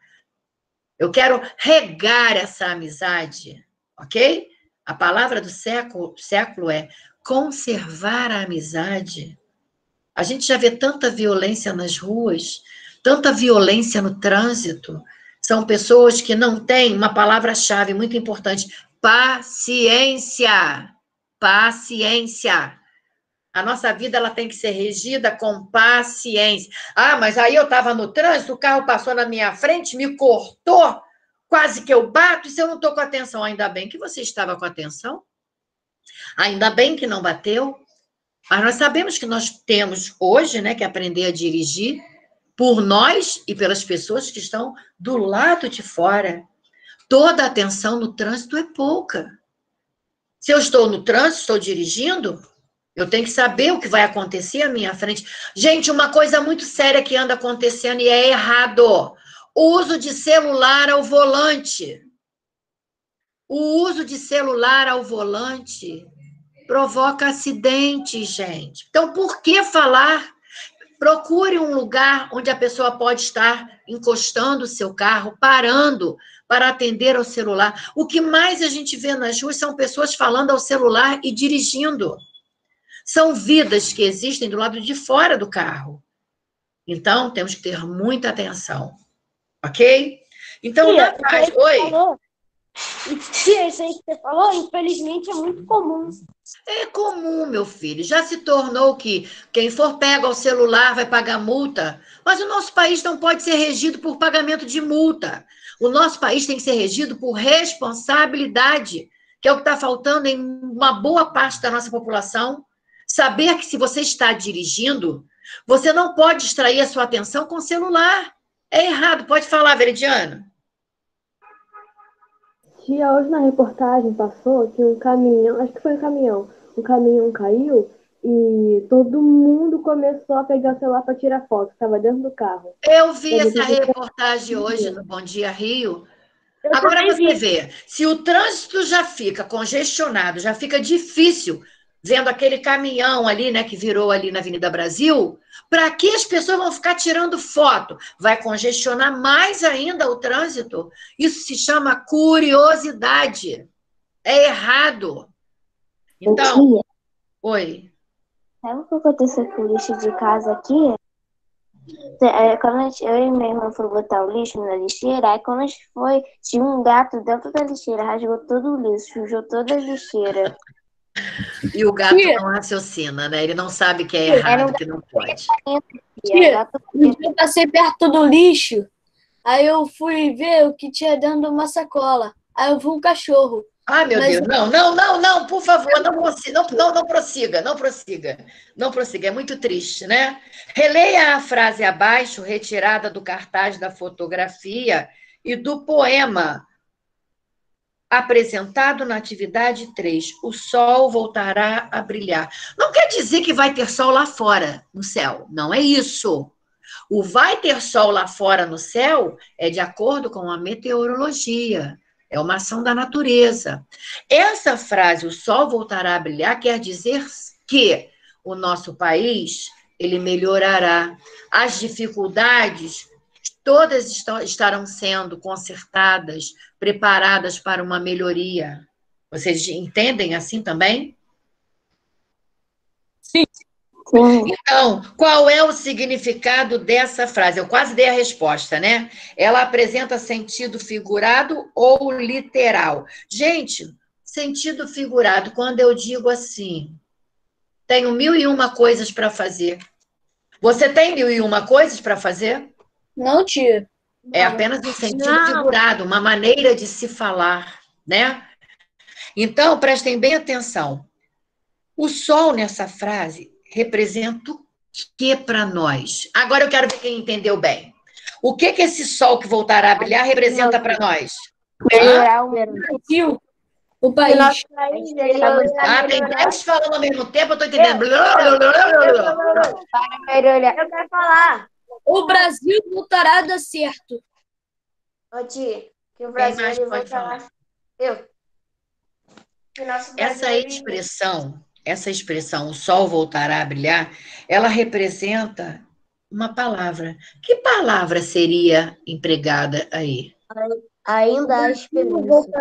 [SPEAKER 1] Eu quero regar essa amizade, ok? A palavra do século é conservar a amizade. A gente já vê tanta violência nas ruas, tanta violência no trânsito. São pessoas que não têm uma palavra-chave muito importante: paciência. Paciência. A nossa vida ela tem que ser regida com paciência. Ah, mas aí eu estava no trânsito, o carro passou na minha frente, me cortou, quase que eu bato, e se eu não estou com atenção? Ainda bem que você estava com atenção. Ainda bem que não bateu. Mas nós sabemos que nós temos hoje, né, que aprender a dirigir por nós e pelas pessoas que estão do lado de fora. Toda a atenção no trânsito é pouca. Se eu estou no trânsito, estou dirigindo, eu tenho que saber o que vai acontecer à minha frente. Gente, uma coisa muito séria que anda acontecendo e é errado. O uso de celular ao volante. O uso de celular ao volante provoca acidente, gente. Então, por que falar? Procure um lugar onde a pessoa pode estar encostando o seu carro, parando para atender ao celular. O que mais a gente vê nas ruas são pessoas falando ao celular e dirigindo. São vidas que existem do lado de fora do carro. Então, temos que ter muita atenção. Ok? Então, na página... Oi?
[SPEAKER 2] Tia, isso aí que você falou, infelizmente, é muito comum.
[SPEAKER 1] É comum, meu filho. Já se tornou que quem for pego ao celular vai pagar multa. Mas o nosso país não pode ser regido por pagamento de multa. O nosso país tem que ser regido por responsabilidade, que é o que está faltando em uma boa parte da nossa população. Saber que se você está dirigindo, você não pode distrair a sua atenção com o celular. É errado. Pode falar, Veridiana.
[SPEAKER 10] Tia, hoje na reportagem passou que um caminhão, acho que foi um caminhão caiu
[SPEAKER 7] e todo mundo começou a pegar o celular para tirar foto, estava dentro do carro.
[SPEAKER 1] Eu vi essa reportagem hoje no Bom Dia Rio. Agora você vê, se o trânsito já fica congestionado, já fica difícil, vendo aquele caminhão ali, né, que virou ali na Avenida Brasil, para que as pessoas vão ficar tirando foto? Vai congestionar mais ainda o trânsito. Isso se chama curiosidade. É errado. Então,
[SPEAKER 3] Tia,
[SPEAKER 1] oi.
[SPEAKER 3] sabe o que aconteceu com o lixo de casa aqui? Quando eu e minha irmã foram botar o lixo na lixeira, aí quando a gente foi, tinha um gato dentro da lixeira, rasgou todo o lixo, sujou toda a lixeira.
[SPEAKER 1] E o gato não raciocina, né? Ele não sabe que é errado, que não pode.
[SPEAKER 4] Tia, eu passei perto do lixo, aí eu fui ver o que tinha dentro de uma sacola. Aí eu vi um cachorro.
[SPEAKER 1] Ai, meu Deus, não, por favor, não prossiga, não prossiga, é muito triste, né? Releia a frase abaixo, retirada do cartaz da fotografia e do poema apresentado na atividade 3. O sol voltará a brilhar. Não quer dizer que vai ter sol lá fora, no céu, não é isso. O vai ter sol lá fora no céu é de acordo com a meteorologia. É uma ação da natureza. Essa frase, o sol voltará a brilhar, quer dizer que o nosso país, ele melhorará. As dificuldades, todas estarão sendo consertadas, preparadas para uma melhoria. Vocês entendem assim também?
[SPEAKER 4] Sim.
[SPEAKER 1] Então, qual é o significado dessa frase? Eu quase dei a resposta, né? Ela apresenta sentido figurado ou literal? Gente, sentido figurado, quando eu digo assim, tenho 1001 coisas para fazer. Você tem 1001 coisas para fazer?
[SPEAKER 4] Não, tia.
[SPEAKER 1] É apenas um sentido figurado, uma maneira de se falar, né? Então, prestem bem atenção. O sol nessa frase representa o que para nós? Agora eu quero ver quem entendeu bem. O que esse sol que voltará a brilhar representa para nós?
[SPEAKER 3] Melhorar o Brasil.
[SPEAKER 4] O país.
[SPEAKER 1] Tem 10 falando ao mesmo tempo, eu estou entendendo.
[SPEAKER 2] Eu quero falar.
[SPEAKER 4] O Brasil voltará a dar certo.
[SPEAKER 2] Ô, tia, que o Brasil
[SPEAKER 1] mais
[SPEAKER 2] ele
[SPEAKER 1] pode
[SPEAKER 2] voltará. Eu. Que o nosso Brasil,
[SPEAKER 1] Essa expressão, o sol voltará a brilhar, ela representa uma palavra. Que palavra seria empregada aí?
[SPEAKER 7] Ainda há esperança.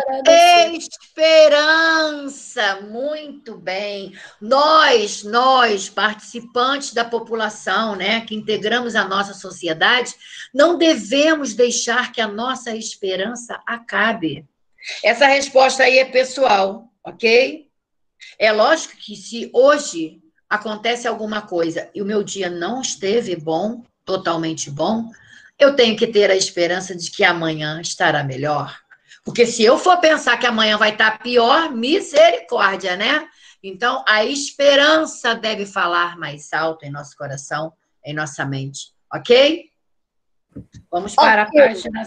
[SPEAKER 1] Esperança, muito bem. Nós, participantes da população, né, que integramos a nossa sociedade, não devemos deixar que a nossa esperança acabe. Essa resposta aí é pessoal, ok? É lógico que se hoje acontece alguma coisa e o meu dia não esteve bom, totalmente bom, eu tenho que ter a esperança de que amanhã estará melhor. Porque se eu for pensar que amanhã vai estar pior, misericórdia, né? Então, a esperança deve falar mais alto em nosso coração, em nossa mente, ok? Vamos para a página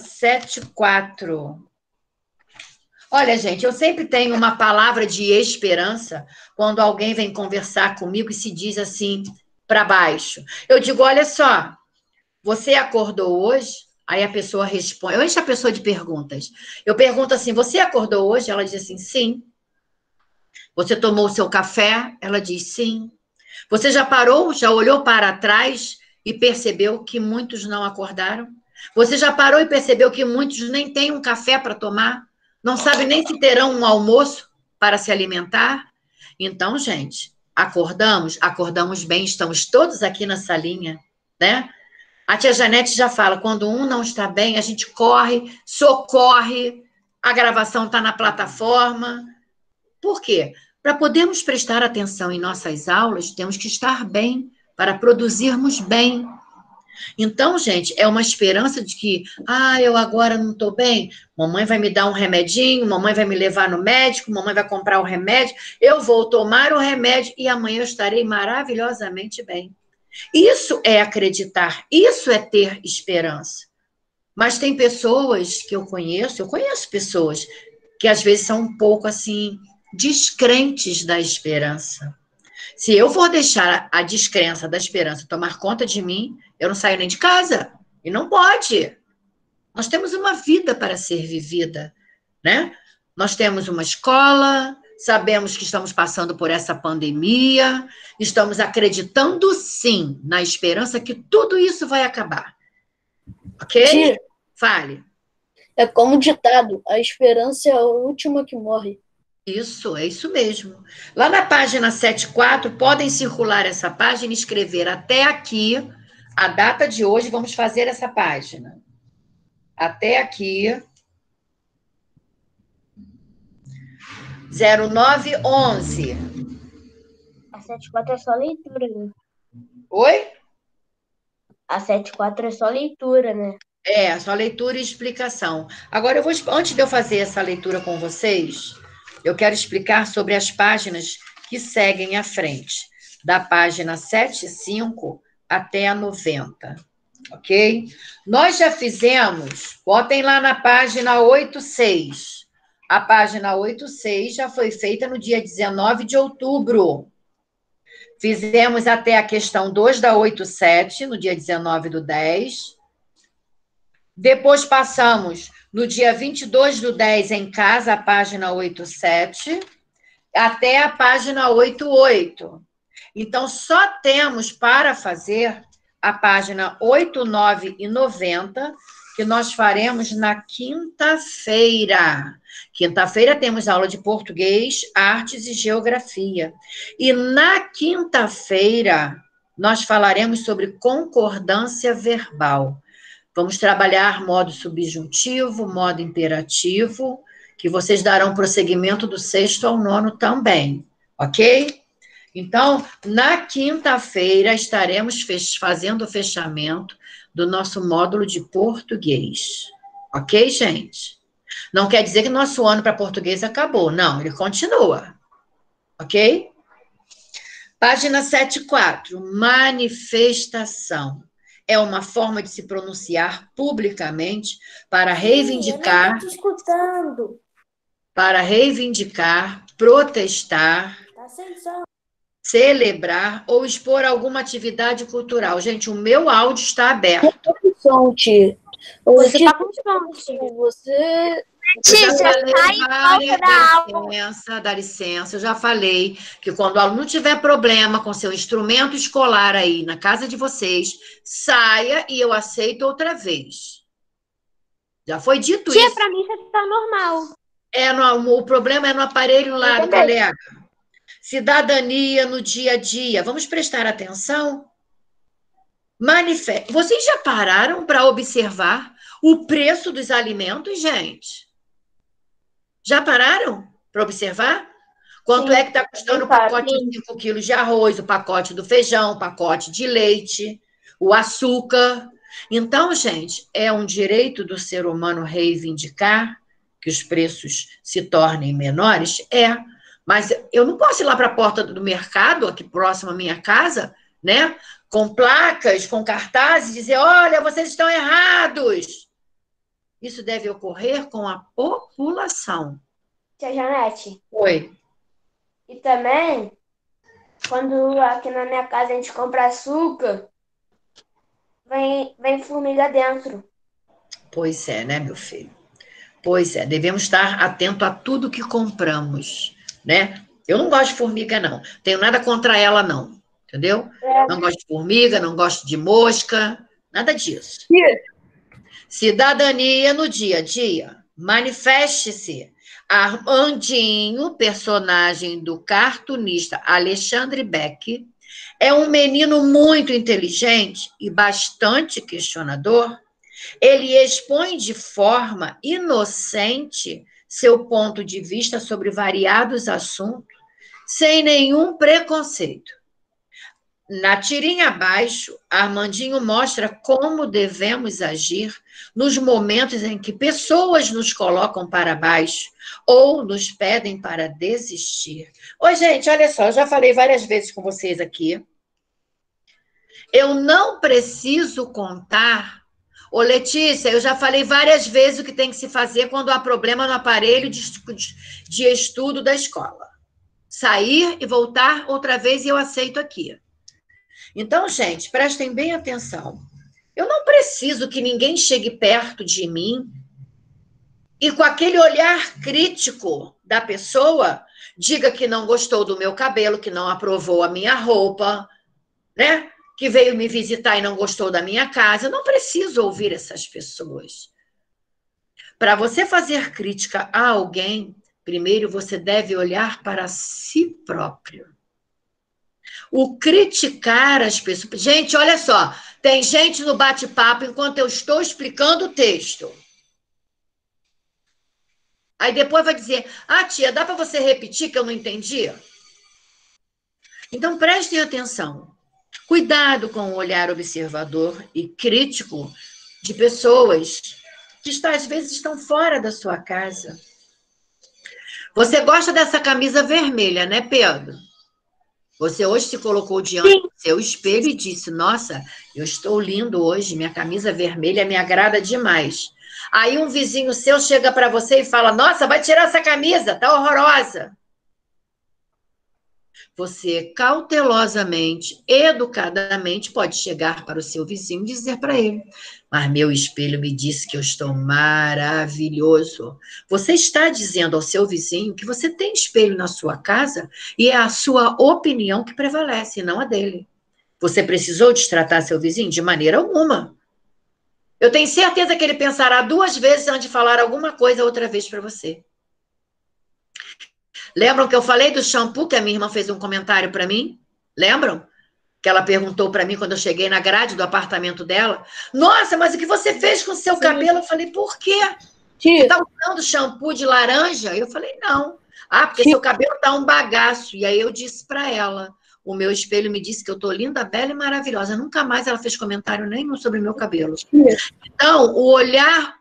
[SPEAKER 1] 74. Olha, gente, eu sempre tenho uma palavra de esperança quando alguém vem conversar comigo e se diz assim, para baixo. Eu digo, olha só, você acordou hoje? Aí a pessoa responde, eu encho a pessoa de perguntas. Eu pergunto assim, você acordou hoje? Ela diz assim, sim. Você tomou o seu café? Ela diz, sim. Você já parou, já olhou para trás e percebeu que muitos não acordaram? Você já parou e percebeu que muitos nem têm um café para tomar? Não sabe nem se terão um almoço para se alimentar? Então, gente, acordamos bem, estamos todos aqui na salinha, né? A tia Janete já fala, quando um não está bem, a gente corre, socorre, a gravação está na plataforma. Por quê? Para podermos prestar atenção em nossas aulas, temos que estar bem, para produzirmos bem. Então, gente, é uma esperança de que, eu agora não estou bem, mamãe vai me dar um remedinho, mamãe vai me levar no médico, mamãe vai comprar o remédio, eu vou tomar o remédio e amanhã eu estarei maravilhosamente bem. Isso é acreditar, isso é ter esperança. Mas tem pessoas que eu conheço pessoas que às vezes são um pouco assim, descrentes da esperança. Se eu for deixar a descrença da esperança tomar conta de mim, eu não saio nem de casa. E não pode. Nós temos uma vida para ser vivida, né? Nós temos uma escola, sabemos que estamos passando por essa pandemia, estamos acreditando, sim, na esperança que tudo isso vai acabar. Ok?
[SPEAKER 4] Tia,
[SPEAKER 1] Fale.
[SPEAKER 4] é como ditado, a esperança é a última que morre.
[SPEAKER 1] Isso, é isso mesmo. Lá na página 74, podem circular essa página e escrever até aqui, a data de hoje, vamos fazer essa página. Até aqui, 0911.
[SPEAKER 3] A 74 é só leitura, né?
[SPEAKER 1] Oi?
[SPEAKER 3] A 74 é só leitura, né?
[SPEAKER 1] É, só leitura e explicação. Agora, antes de eu fazer essa leitura com vocês, eu quero explicar sobre as páginas que seguem à frente, da página 75 até a 90, ok? Nós já fizemos, botem lá na página 86. A página 86 já foi feita no dia 19 de outubro. Fizemos até a questão 2 da 87, no dia 19/10. Depois passamos no dia 22/10 em casa, a página 87, até a página 88. Então, só temos para fazer a página 8, 9 e 90, que nós faremos na quinta-feira. Quinta-feira temos aula de português, artes e geografia. E na quinta-feira, nós falaremos sobre concordância verbal. Vamos trabalhar modo subjuntivo, modo imperativo, que vocês darão prosseguimento do 6º ao 9º também, ok? Então, na quinta-feira, estaremos fazendo o fechamento do nosso módulo de português. Ok, gente? Não quer dizer que nosso ano para português acabou. Não, ele continua. Ok? Página 74. Manifestação. É uma forma de se pronunciar publicamente para reivindicar...
[SPEAKER 7] Eu não tô te escutando.
[SPEAKER 1] Para reivindicar, protestar...
[SPEAKER 7] Tá sem som.
[SPEAKER 1] Celebrar ou expor alguma atividade cultural. Gente, o meu áudio está aberto.
[SPEAKER 4] Som, tia.
[SPEAKER 2] Você tá com som, tia.
[SPEAKER 4] Você...
[SPEAKER 5] Tia,
[SPEAKER 1] Eu já falei
[SPEAKER 5] sai e volta da aula.
[SPEAKER 1] dá licença, eu já falei que quando o aluno tiver problema com seu instrumento escolar aí na casa de vocês, saia e eu aceito outra vez. Já foi dito
[SPEAKER 2] Tia,
[SPEAKER 1] isso.
[SPEAKER 2] pra mim você tá normal.
[SPEAKER 1] O problema é no aparelho lá do colega. Cidadania no dia a dia. Vamos prestar atenção? Vocês já pararam para observar o preço dos alimentos, gente? Já pararam para observar? Quanto
[SPEAKER 3] Sim,
[SPEAKER 1] é que está custando o pacote de 5 quilos de arroz, o pacote do feijão, o pacote de leite, o açúcar? Então, gente, é um direito do ser humano reivindicar que os preços se tornem menores? Mas eu não posso ir lá para a porta do mercado, aqui próximo à minha casa, né? Com placas, com cartazes, e dizer, olha, vocês estão errados. Isso deve ocorrer com a população.
[SPEAKER 2] Tia Janete.
[SPEAKER 1] Oi.
[SPEAKER 2] E também, quando aqui na minha casa a gente compra açúcar, vem formiga dentro.
[SPEAKER 1] Pois é, né, meu filho? Pois é, devemos estar atento a tudo que compramos, né? Eu não gosto de formiga, não. Tenho nada contra ela, não. Entendeu? Não gosto de formiga, não gosto de mosca, nada disso. Cidadania no dia a dia. Manifeste-se. Armandinho, personagem do cartunista Alexandre Beck, é um menino muito inteligente e bastante questionador. Ele expõe de forma inocente seu ponto de vista sobre variados assuntos, sem nenhum preconceito. Na tirinha abaixo, Armandinho mostra como devemos agir nos momentos em que pessoas nos colocam para baixo ou nos pedem para desistir. Oi, gente, olha só, eu já falei várias vezes com vocês aqui. Eu não preciso contar. Ô, Letícia, eu já falei várias vezes o que tem que se fazer quando há problema no aparelho de estudo da escola. sair e voltar outra vez e eu aceito aqui. Então, gente, prestem bem atenção. Eu não preciso que ninguém chegue perto de mim e com aquele olhar crítico da pessoa diga que não gostou do meu cabelo, que não aprovou a minha roupa, né? Que veio me visitar e não gostou da minha casa. Eu não preciso ouvir essas pessoas. Para você fazer crítica a alguém, primeiro você deve olhar para si próprio. O criticar as pessoas... Gente, olha só, tem gente no bate-papo enquanto eu estou explicando o texto. Aí depois vai dizer, tia, dá para você repetir que eu não entendi? Então, prestem atenção. Cuidado com o olhar observador e crítico de pessoas que às vezes estão fora da sua casa. Você gosta dessa camisa vermelha, né, Pedro? Você hoje se colocou diante do seu espelho e disse, nossa, eu estou lindo hoje, minha camisa vermelha me agrada demais. Aí um vizinho seu chega para você e fala, nossa, vai tirar essa camisa, tá horrorosa. Você cautelosamente, educadamente, pode chegar para o seu vizinho e dizer para ele, mas meu espelho me disse que eu estou maravilhoso. Você está dizendo ao seu vizinho que você tem espelho na sua casa e é a sua opinião que prevalece, não a dele. Você precisou destratar seu vizinho? De maneira alguma. Eu tenho certeza que ele pensará 2 vezes antes de falar alguma coisa outra vez para você. Lembram que eu falei do shampoo que a minha irmã fez um comentário para mim? Lembram? Que ela perguntou para mim quando eu cheguei na grade do apartamento dela. Nossa, mas o que você fez com o seu cabelo? Eu falei, por quê? Você está usando shampoo de laranja? Eu falei, não. Porque seu cabelo está um bagaço. E aí eu disse para ela, o meu espelho me disse que eu estou linda, bela e maravilhosa. Nunca mais ela fez comentário nenhum sobre o meu cabelo. Então, o olhar...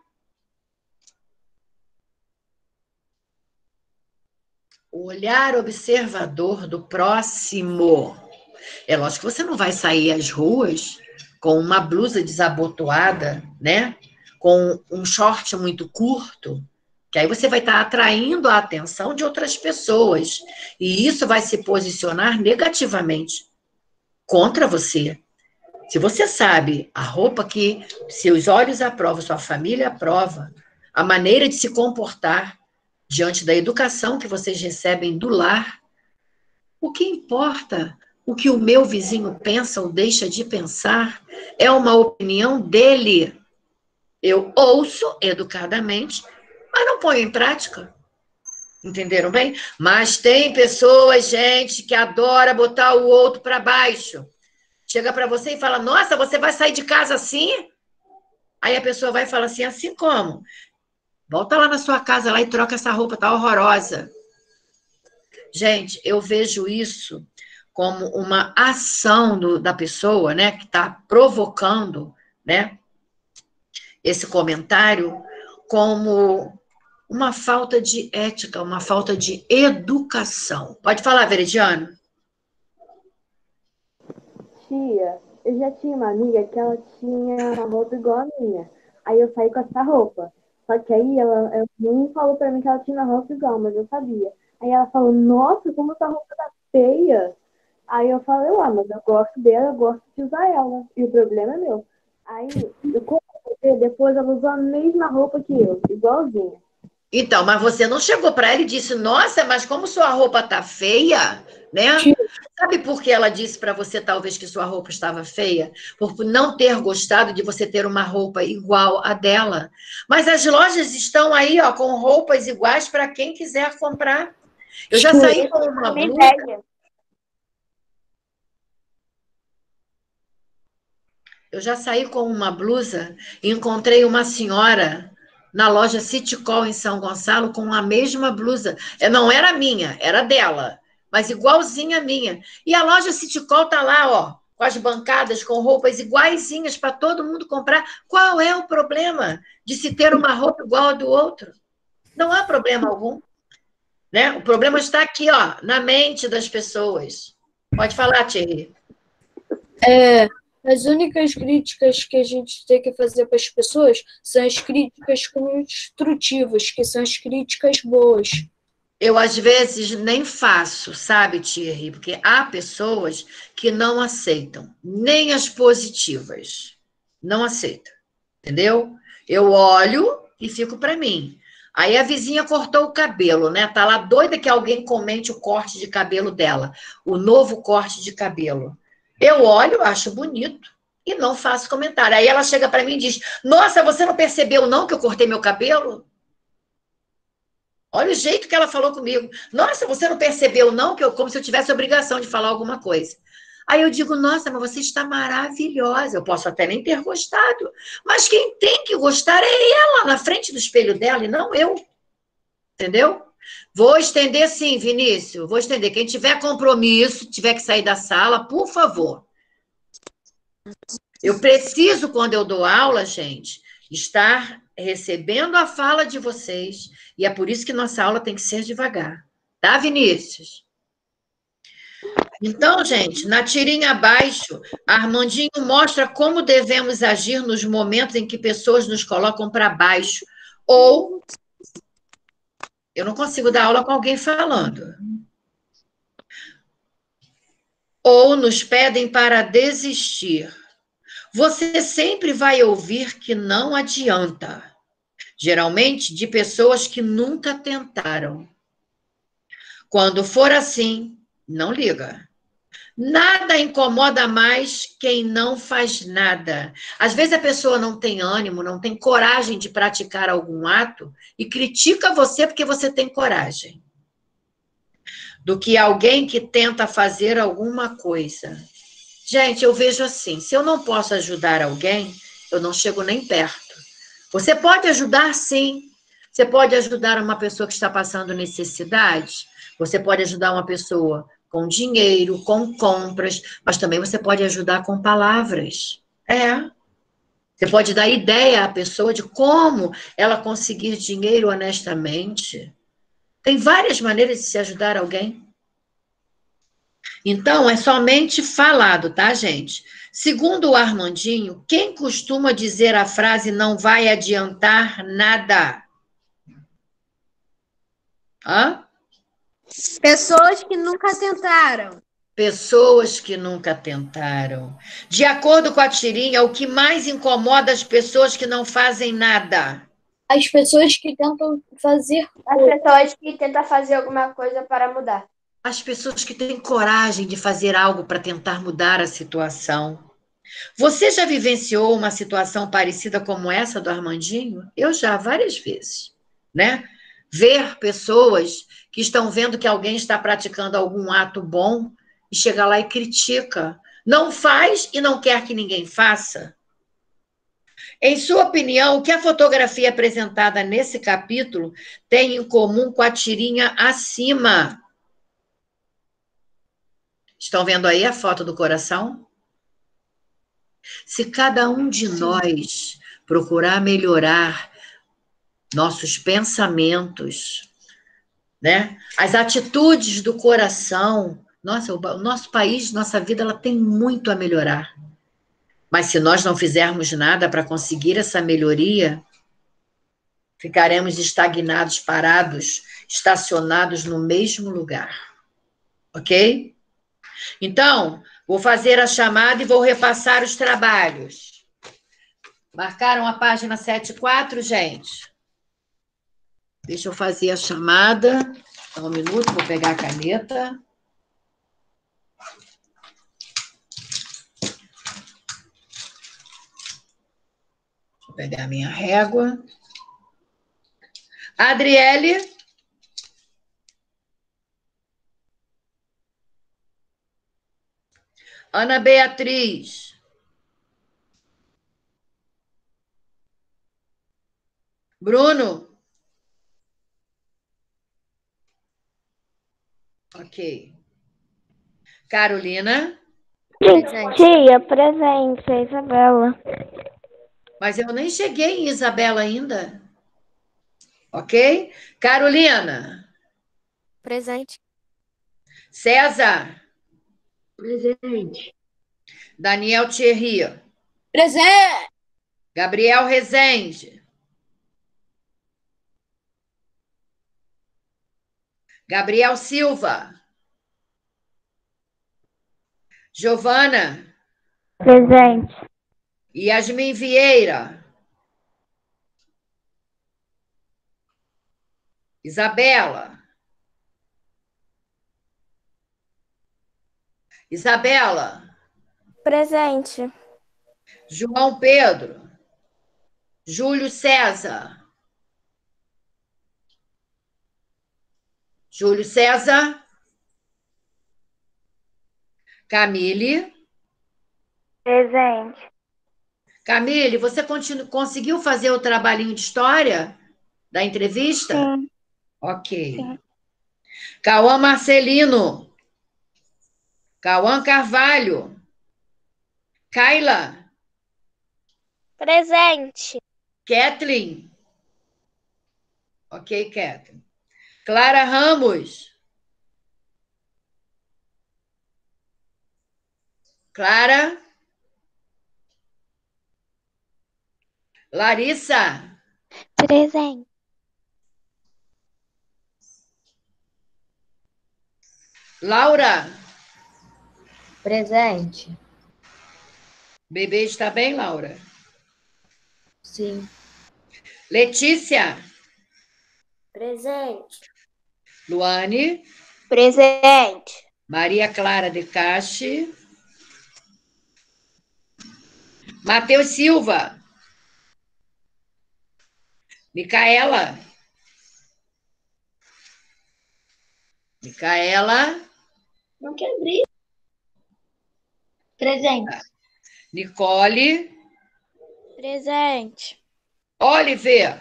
[SPEAKER 1] O olhar observador do próximo. É lógico que você não vai sair às ruas com uma blusa desabotoada, né? Com um short muito curto, que aí você vai estar atraindo a atenção de outras pessoas. E isso vai se posicionar negativamente contra você. Se você sabe a roupa que seus olhos aprovam, sua família aprova, a maneira de se comportar, diante da educação que vocês recebem do lar, o que importa o que o meu vizinho pensa ou deixa de pensar é uma opinião dele. Eu ouço educadamente, mas não ponho em prática. Entenderam bem? Mas tem pessoas, gente, que adora botar o outro para baixo. Chega para você e fala, nossa, você vai sair de casa assim? Aí a pessoa vai e fala assim como? Volta lá na sua casa lá e troca essa roupa, tá horrorosa. Gente, eu vejo isso como uma ação da pessoa, né, que está provocando, né, esse comentário como uma falta de ética, uma falta de educação. Pode falar, Veridiano?
[SPEAKER 7] Tia, eu já tinha uma amiga que ela tinha uma roupa igual a minha. Aí eu saí com essa roupa. Só que aí ela não falou pra mim que ela tinha uma roupa igual, mas eu sabia. Aí ela falou, nossa, como essa roupa tá feia. Aí eu falei, mas eu gosto dela, eu gosto de usar ela. E o problema é meu. Aí, depois ela usou a mesma roupa que eu, igualzinha.
[SPEAKER 1] Então, mas você não chegou para ela e disse, nossa, mas como sua roupa tá feia, né? Sabe por que ela disse para você, talvez, que sua roupa estava feia? Por não ter gostado de você ter uma roupa igual a dela. Mas as lojas estão aí, ó, com roupas iguais para quem quiser comprar. Eu já saí com uma blusa... Eu já saí com uma blusa e encontrei uma senhora na loja Citycol em São Gonçalo com a mesma blusa. Não era minha, era dela, mas igualzinha a minha. E a loja Citycol tá lá, ó, com as bancadas, com roupas iguaizinhas para todo mundo comprar. Qual é o problema de se ter uma roupa igual a do outro? Não há problema algum, né? O problema está aqui, ó, na mente das pessoas. Pode falar, Thierry.
[SPEAKER 4] As únicas críticas que a gente tem que fazer para as pessoas são as críticas construtivas, que são as críticas boas.
[SPEAKER 1] Eu, às vezes, nem faço, sabe, Thierry? Porque há pessoas que não aceitam, nem as positivas. Não aceitam, entendeu? Eu olho e fico para mim. Aí a vizinha cortou o cabelo, né? Tá lá doida que alguém comente o corte de cabelo dela, o novo corte de cabelo. Eu olho, acho bonito e não faço comentário. Aí ela chega para mim e diz: Nossa, você não percebeu não que eu cortei meu cabelo? Olha o jeito que ela falou comigo. Nossa, você não percebeu, não? Que eu, como se eu tivesse obrigação de falar alguma coisa. Aí eu digo, nossa, mas você está maravilhosa. Eu posso até nem ter gostado. Mas quem tem que gostar é ela, na frente do espelho dela, e não eu. Entendeu? Vou estender sim, Vinícius. Vou estender. Quem tiver compromisso, tiver que sair da sala, por favor. Eu preciso, quando eu dou aula, gente, estar recebendo a fala de vocês, e é por isso que nossa aula tem que ser devagar. Tá, Vinícius? Então, gente, na tirinha abaixo, Armandinho mostra como devemos agir nos momentos em que pessoas nos colocam para baixo, ou eu não consigo dar aula com alguém falando, ou nos pedem para desistir. Você sempre vai ouvir que não adianta. Geralmente de pessoas que nunca tentaram. Quando for assim, não liga. Nada incomoda mais quem não faz nada. Às vezes a pessoa não tem ânimo, não tem coragem de praticar algum ato e critica você porque você tem coragem. Do que alguém que tenta fazer alguma coisa. Gente, eu vejo assim, se eu não posso ajudar alguém, eu não chego nem perto. Você pode ajudar, sim. Você pode ajudar uma pessoa que está passando necessidade. Você pode ajudar uma pessoa com dinheiro, com compras, mas também você pode ajudar com palavras. Você pode dar ideia à pessoa de como ela conseguir dinheiro honestamente. Tem várias maneiras de se ajudar alguém. Então, é somente falado, tá, gente? Segundo o Armandinho, quem costuma dizer a frase não vai adiantar nada? Hã?
[SPEAKER 2] Pessoas que nunca tentaram.
[SPEAKER 1] Pessoas que nunca tentaram. De acordo com a tirinha, o que mais incomoda as pessoas que não fazem nada?
[SPEAKER 4] As pessoas que tentam fazer.
[SPEAKER 2] As pessoas que tentam fazer alguma coisa para mudar.
[SPEAKER 1] As pessoas que têm coragem de fazer algo para tentar mudar a situação. Você já vivenciou uma situação parecida como essa do Armandinho? Eu já, várias vezes, né? Ver pessoas que estão vendo que alguém está praticando algum ato bom e chega lá e critica. Não faz e não quer que ninguém faça. Em sua opinião, o que a fotografia apresentada nesse capítulo tem em comum com a tirinha acima? Estão vendo aí a foto do coração? Se cada um de nós procurar melhorar nossos pensamentos, né? As atitudes do coração, nossa, o nosso país, nossa vida, ela tem muito a melhorar. Mas se nós não fizermos nada para conseguir essa melhoria, ficaremos estagnados, parados, estacionados no mesmo lugar. Ok? Então, vou fazer a chamada e vou repassar os trabalhos. Marcaram a página 7.4, gente? Deixa eu fazer a chamada. Só um minuto, vou pegar a caneta. Deixa eu pegar a minha régua. Adriele. Ana Beatriz. Bruno. Ok. Carolina.
[SPEAKER 3] Tia, presente, a Isabela.
[SPEAKER 1] Mas eu nem cheguei em Isabela ainda. Ok? Carolina.
[SPEAKER 10] Presente.
[SPEAKER 1] César.
[SPEAKER 7] Presente.
[SPEAKER 1] Daniel Thierry.
[SPEAKER 4] Presente!
[SPEAKER 1] Gabriel Rezende. Gabriel Silva. Giovana.
[SPEAKER 3] Presente.
[SPEAKER 1] Yasmin Vieira. Isabela. Isabela.
[SPEAKER 10] Presente.
[SPEAKER 1] João Pedro. Júlio César. Júlio César. Camille.
[SPEAKER 3] Presente.
[SPEAKER 1] Camille, você conseguiu fazer o trabalhinho de história da entrevista?
[SPEAKER 3] Sim.
[SPEAKER 1] Ok.
[SPEAKER 3] Sim.
[SPEAKER 1] Cauã Marcelino. Cauã Carvalho. Kaila.
[SPEAKER 5] Presente.
[SPEAKER 1] Kathleen. Ok, Kathleen. Clara Ramos. Clara. Larissa.
[SPEAKER 5] Presente.
[SPEAKER 1] Laura.
[SPEAKER 11] Presente.
[SPEAKER 1] Bebê está bem, Laura?
[SPEAKER 11] Sim.
[SPEAKER 1] Letícia.
[SPEAKER 11] Presente.
[SPEAKER 1] Luane.
[SPEAKER 2] Presente.
[SPEAKER 1] Maria Clara de Cache. Matheus Silva. Micaela. Micaela.
[SPEAKER 6] Não quer abrir. Presente.
[SPEAKER 1] Nicole.
[SPEAKER 5] Presente.
[SPEAKER 1] Oliver.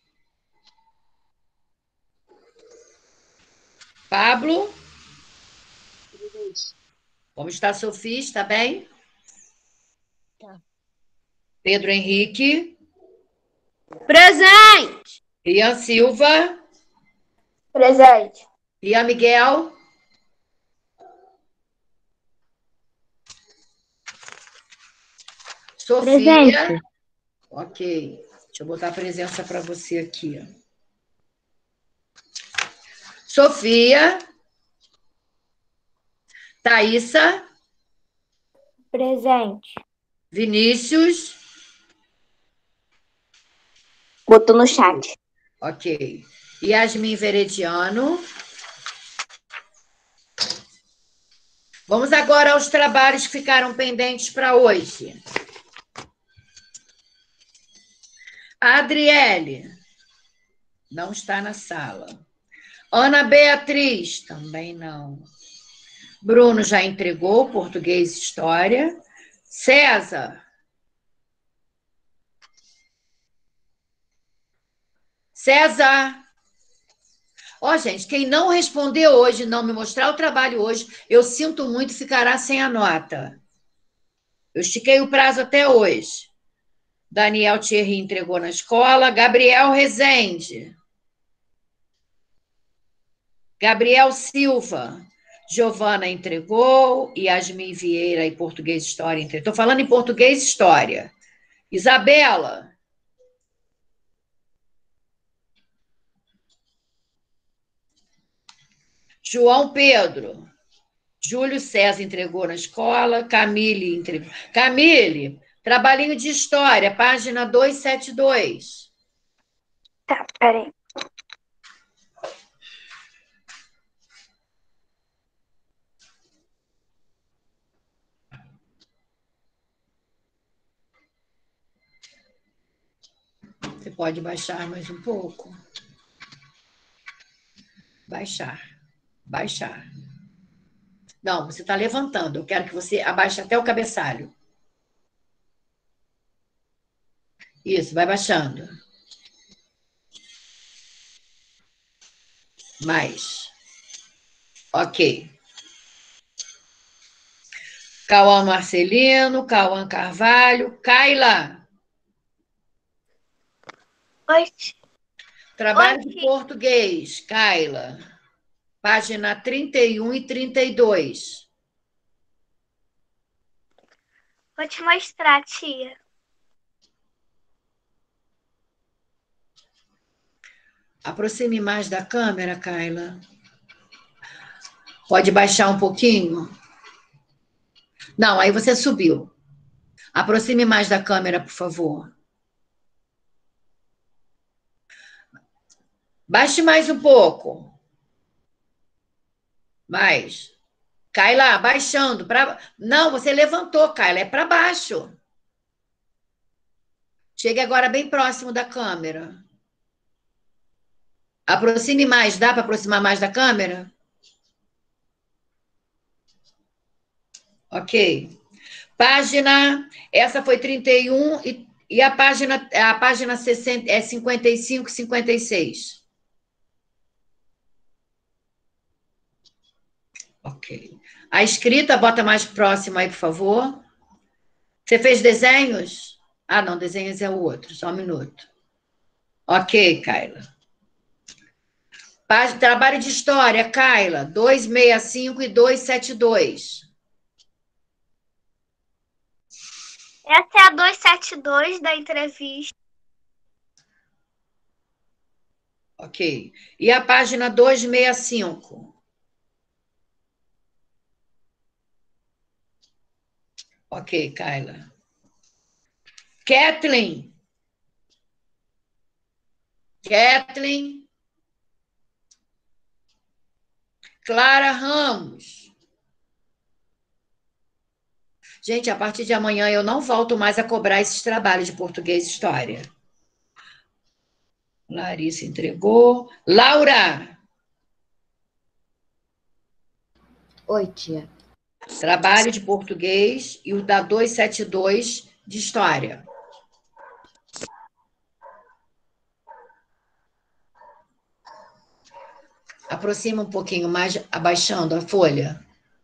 [SPEAKER 1] Pablo. Como está a Sofia? Está bem?
[SPEAKER 6] Tá.
[SPEAKER 1] Pedro Henrique.
[SPEAKER 2] Presente.
[SPEAKER 1] Ian Silva.
[SPEAKER 2] Presente.
[SPEAKER 1] Ian Miguel. Sofia.
[SPEAKER 3] Presente.
[SPEAKER 1] Ok. Deixa eu botar a presença para você aqui. Sofia. Thaísa.
[SPEAKER 3] Presente.
[SPEAKER 1] Vinícius.
[SPEAKER 2] Botou no chat.
[SPEAKER 1] Ok. Yasmin Verediano. Vamos agora aos trabalhos que ficaram pendentes para hoje. A Adriele não está na sala. Ana Beatriz, também não. Bruno já entregou português e história. César. César. Ó, gente, quem não responder hoje, não me mostrar o trabalho hoje, eu sinto muito, ficará sem a nota. Eu estiquei o prazo até hoje. Daniel Thierry entregou na escola. Gabriel Rezende. Gabriel Silva. Giovana entregou. Yasmin Vieira e português e história entregou. Estou falando em português e história. Isabela. João Pedro. Júlio César entregou na escola. Camille entregou. Camille, trabalhinho de história, página 272.
[SPEAKER 3] Tá, peraí.
[SPEAKER 1] Você pode baixar mais um pouco? Baixar. Baixar. Não, você está levantando. Eu quero que você abaixe até o cabeçalho. Isso, vai baixando. Mais. Ok. Cauã Marcelino, Cauã Carvalho, Kaila.
[SPEAKER 5] Oi.
[SPEAKER 1] Trabalho de português, Kaila. Página 31 e 32.
[SPEAKER 5] Vou te mostrar, tia.
[SPEAKER 1] Aproxime mais da câmera, Kaila. Pode baixar um pouquinho? Não, aí você subiu. Aproxime mais da câmera, por favor. Baixe mais um pouco. Mais. Kaila, baixando. Não, você levantou, Kaila. É para baixo. Chegue agora bem próximo da câmera. Aproxime mais. Dá para aproximar mais da câmera? Ok. Página, essa foi 31 e a página 60, 55 e 56. Ok. A escrita, bota mais próximo aí, por favor. Você fez desenhos? Ah, não, desenhos é o outro, só um minuto. Ok, Kaila. Trabalho de história, Kaila, 265 e 272.
[SPEAKER 5] Essa é a 272 da entrevista.
[SPEAKER 1] Ok. E a página 265? Ok, Kaila. Kathleen. Clara Ramos. Gente, a partir de amanhã eu não volto mais a cobrar esses trabalhos de português e história. Larissa entregou. Laura.
[SPEAKER 11] Oi, tia.
[SPEAKER 1] Trabalho de português e o da 272 de história. Aproxima um pouquinho mais, abaixando a folha.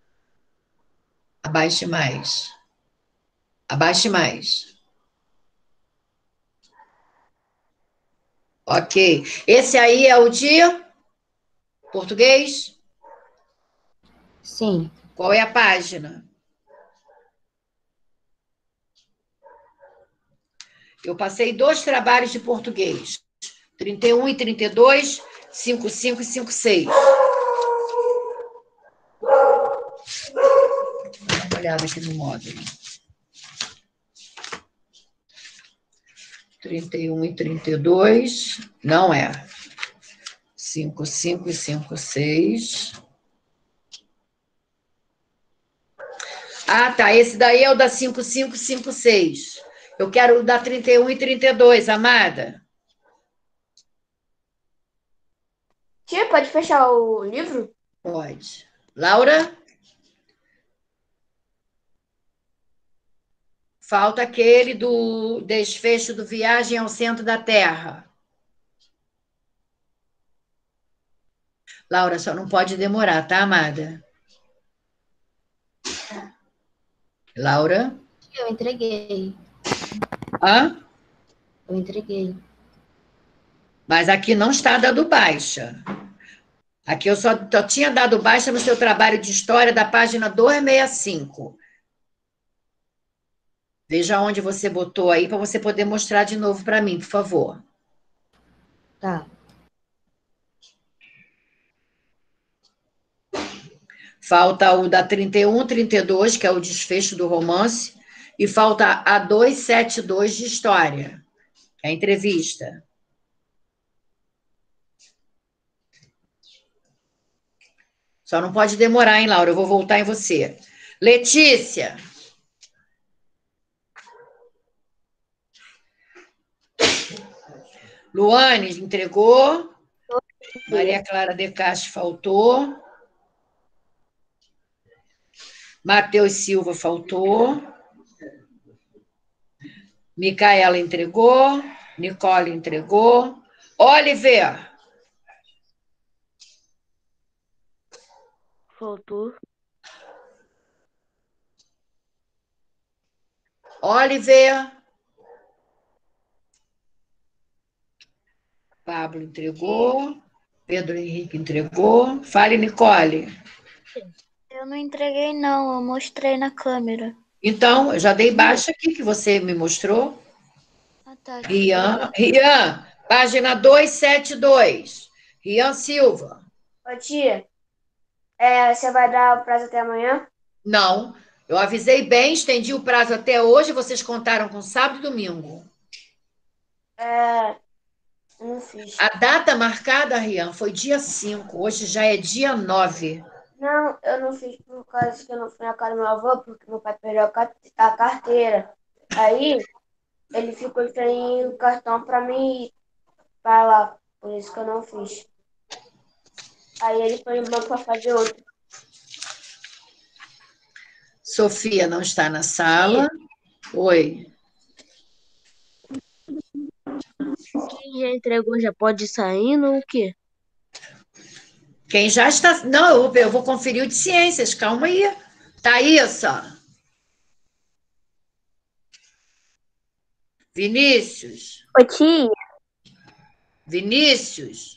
[SPEAKER 1] Abaixe mais. Abaixe mais. Ok. Esse aí é o de português?
[SPEAKER 11] Sim.
[SPEAKER 1] Qual é a página? Eu passei 2 trabalhos de português. 31 e 32, 55 e 56. Dá uma olhada aqui no módulo. 31 e 32, não é. 55 e 56. Ah, tá. Esse daí é o da 55 e 56. Eu quero o da 31 e 32, amada.
[SPEAKER 2] Tia, pode fechar o livro?
[SPEAKER 1] Pode. Laura? Falta aquele do desfecho do Viagem ao Centro da Terra. Laura, só não pode demorar, tá, amada? Laura?
[SPEAKER 11] Eu entreguei.
[SPEAKER 1] Hã?
[SPEAKER 11] Eu entreguei.
[SPEAKER 1] Mas aqui não está dado baixa. Aqui eu só tinha dado baixa no seu trabalho de história da página 265. Veja onde você botou aí para você poder mostrar de novo para mim, por favor.
[SPEAKER 11] Tá.
[SPEAKER 1] Falta o da 31, 32, que é o desfecho do romance, e falta a 272 de história, que é a entrevista. Só não pode demorar, hein, Laura? Eu vou voltar em você. Letícia. Luane entregou. Maria Clara de Castro faltou. Matheus Silva faltou. Micaela entregou. Nicole entregou. Oliver.
[SPEAKER 3] Faltou.
[SPEAKER 1] Oliver. Pablo entregou. Pedro Henrique entregou. Fale, Nicole.
[SPEAKER 5] Eu não entreguei, não. Eu mostrei na câmera.
[SPEAKER 1] Então, eu já dei baixa aqui que você me mostrou.
[SPEAKER 5] Ah, tá.
[SPEAKER 1] Rian, página 272. Rian Silva.
[SPEAKER 2] Ô, tia, Você vai dar o prazo até amanhã?
[SPEAKER 1] Não. Eu avisei bem, estendi o prazo até hoje, vocês contaram com sábado e domingo.
[SPEAKER 2] Eu não fiz.
[SPEAKER 1] A data marcada, Rian, foi dia 5. Hoje já é dia 9.
[SPEAKER 2] Não, eu não fiz por causa que eu não fui na casa do meu avô, porque meu pai perdeu a carteira. Aí, ele ficou sem o cartão pra mim ir pra lá. Por isso que eu não fiz. Aí ele foi no banco pra fazer outro.
[SPEAKER 1] Sofia não está na sala. Oi.
[SPEAKER 6] Quem já entregou já pode ir saindo ou o quê?
[SPEAKER 1] Quem já está... Não, eu vou conferir o de ciências. Calma aí. Thaísa. Vinícius.
[SPEAKER 3] Ô, tia.
[SPEAKER 1] Vinícius.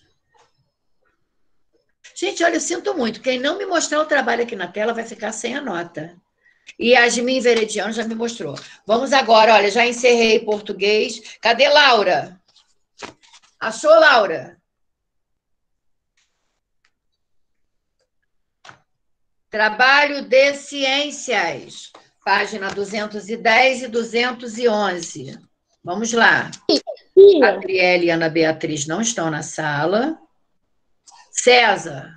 [SPEAKER 1] Gente, olha, eu sinto muito. Quem não me mostrar o trabalho aqui na tela vai ficar sem a nota. E Yasmin Verediano já me mostrou. Vamos agora, olha, já encerrei português. Cadê Laura? Achou, Laura? Trabalho de ciências. Página 210 e 211. Vamos lá. Adriele e Ana Beatriz não estão na sala. César.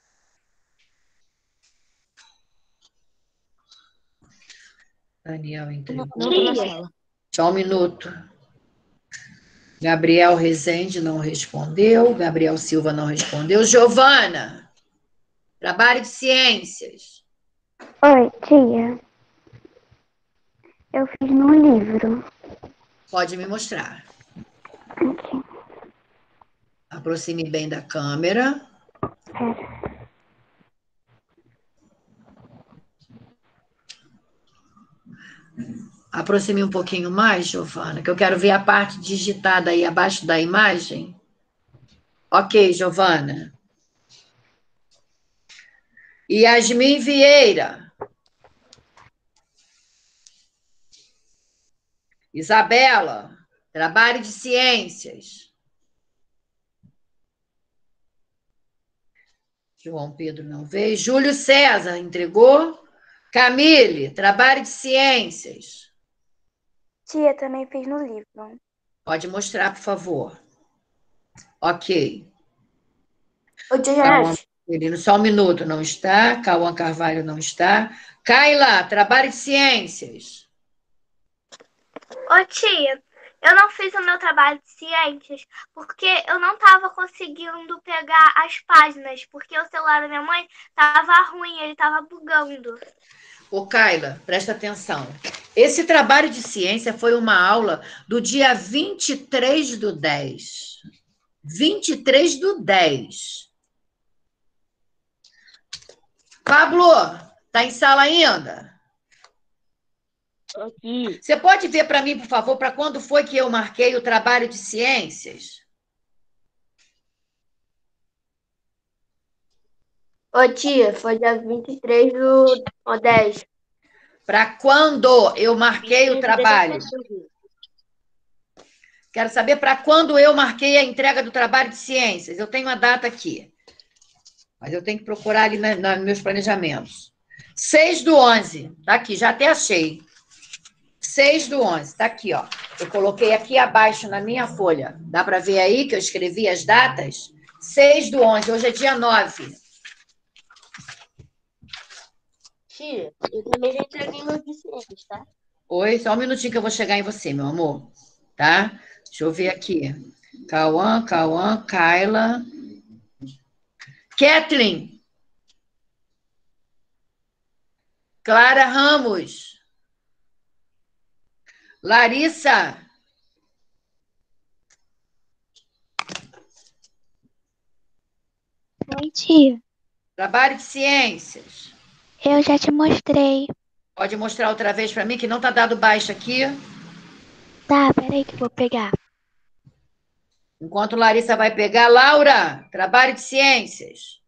[SPEAKER 1] Daniel entregou.
[SPEAKER 6] Não tô na sala.
[SPEAKER 1] Só um minuto. Gabriel Rezende não respondeu. Gabriel Silva não respondeu. Giovana. Trabalho de ciências.
[SPEAKER 3] Oi, tia. Eu fiz no livro.
[SPEAKER 1] Pode me mostrar.
[SPEAKER 3] Aqui.
[SPEAKER 1] Aproxime bem da câmera.
[SPEAKER 3] Pera.
[SPEAKER 1] Aproxime um pouquinho mais, Giovana, que eu quero ver a parte digitada aí abaixo da imagem. Ok, Giovana. Yasmin Vieira. Isabela, trabalho de ciências. João Pedro não veio. Júlio César entregou. Camille, trabalho de ciências.
[SPEAKER 10] Tia, também fez no livro.
[SPEAKER 1] Pode mostrar, por favor. Ok.
[SPEAKER 2] Ô, tia Janete.
[SPEAKER 1] Só um minuto, não está. Cauã Carvalho não está. Kaila, trabalho de ciências.
[SPEAKER 5] Ô tia, eu não fiz o meu trabalho de ciências porque eu não estava conseguindo pegar as páginas, porque o celular da minha mãe estava ruim, ele estava bugando.
[SPEAKER 1] Ô, Kaila, presta atenção. Esse trabalho de ciência foi uma aula do dia 23/10. 23/10. Pablo, tá em sala ainda?
[SPEAKER 6] Aqui.
[SPEAKER 1] Você pode ver para mim, por favor, para quando foi que eu marquei o trabalho de ciências?
[SPEAKER 2] Ô, tia, foi dia 23/10.
[SPEAKER 1] Para quando eu marquei o trabalho? Quero saber para quando eu marquei a entrega do trabalho de ciências. Eu tenho a data aqui. Mas eu tenho que procurar ali nos meus planejamentos. 6/11. Tá aqui, já até achei. 6/11. Tá aqui, ó. Eu coloquei aqui abaixo na minha folha. Dá para ver aí que eu escrevi as datas? 6/11. Hoje é dia 9.
[SPEAKER 6] Tia, eu também já entreguei meu de ciências, tá?
[SPEAKER 1] Oi, só um minutinho que eu vou chegar em você, meu amor. Tá? Deixa eu ver aqui. Cauã, Kaila. Kathleen. Clara Ramos. Larissa.
[SPEAKER 5] Oi, tia.
[SPEAKER 1] Trabalho de ciências.
[SPEAKER 5] Eu já te mostrei.
[SPEAKER 1] Pode mostrar outra vez para mim, que não está dado baixo aqui.
[SPEAKER 5] Tá, peraí que eu vou pegar.
[SPEAKER 1] Enquanto Larissa vai pegar. Laura, trabalho de ciências.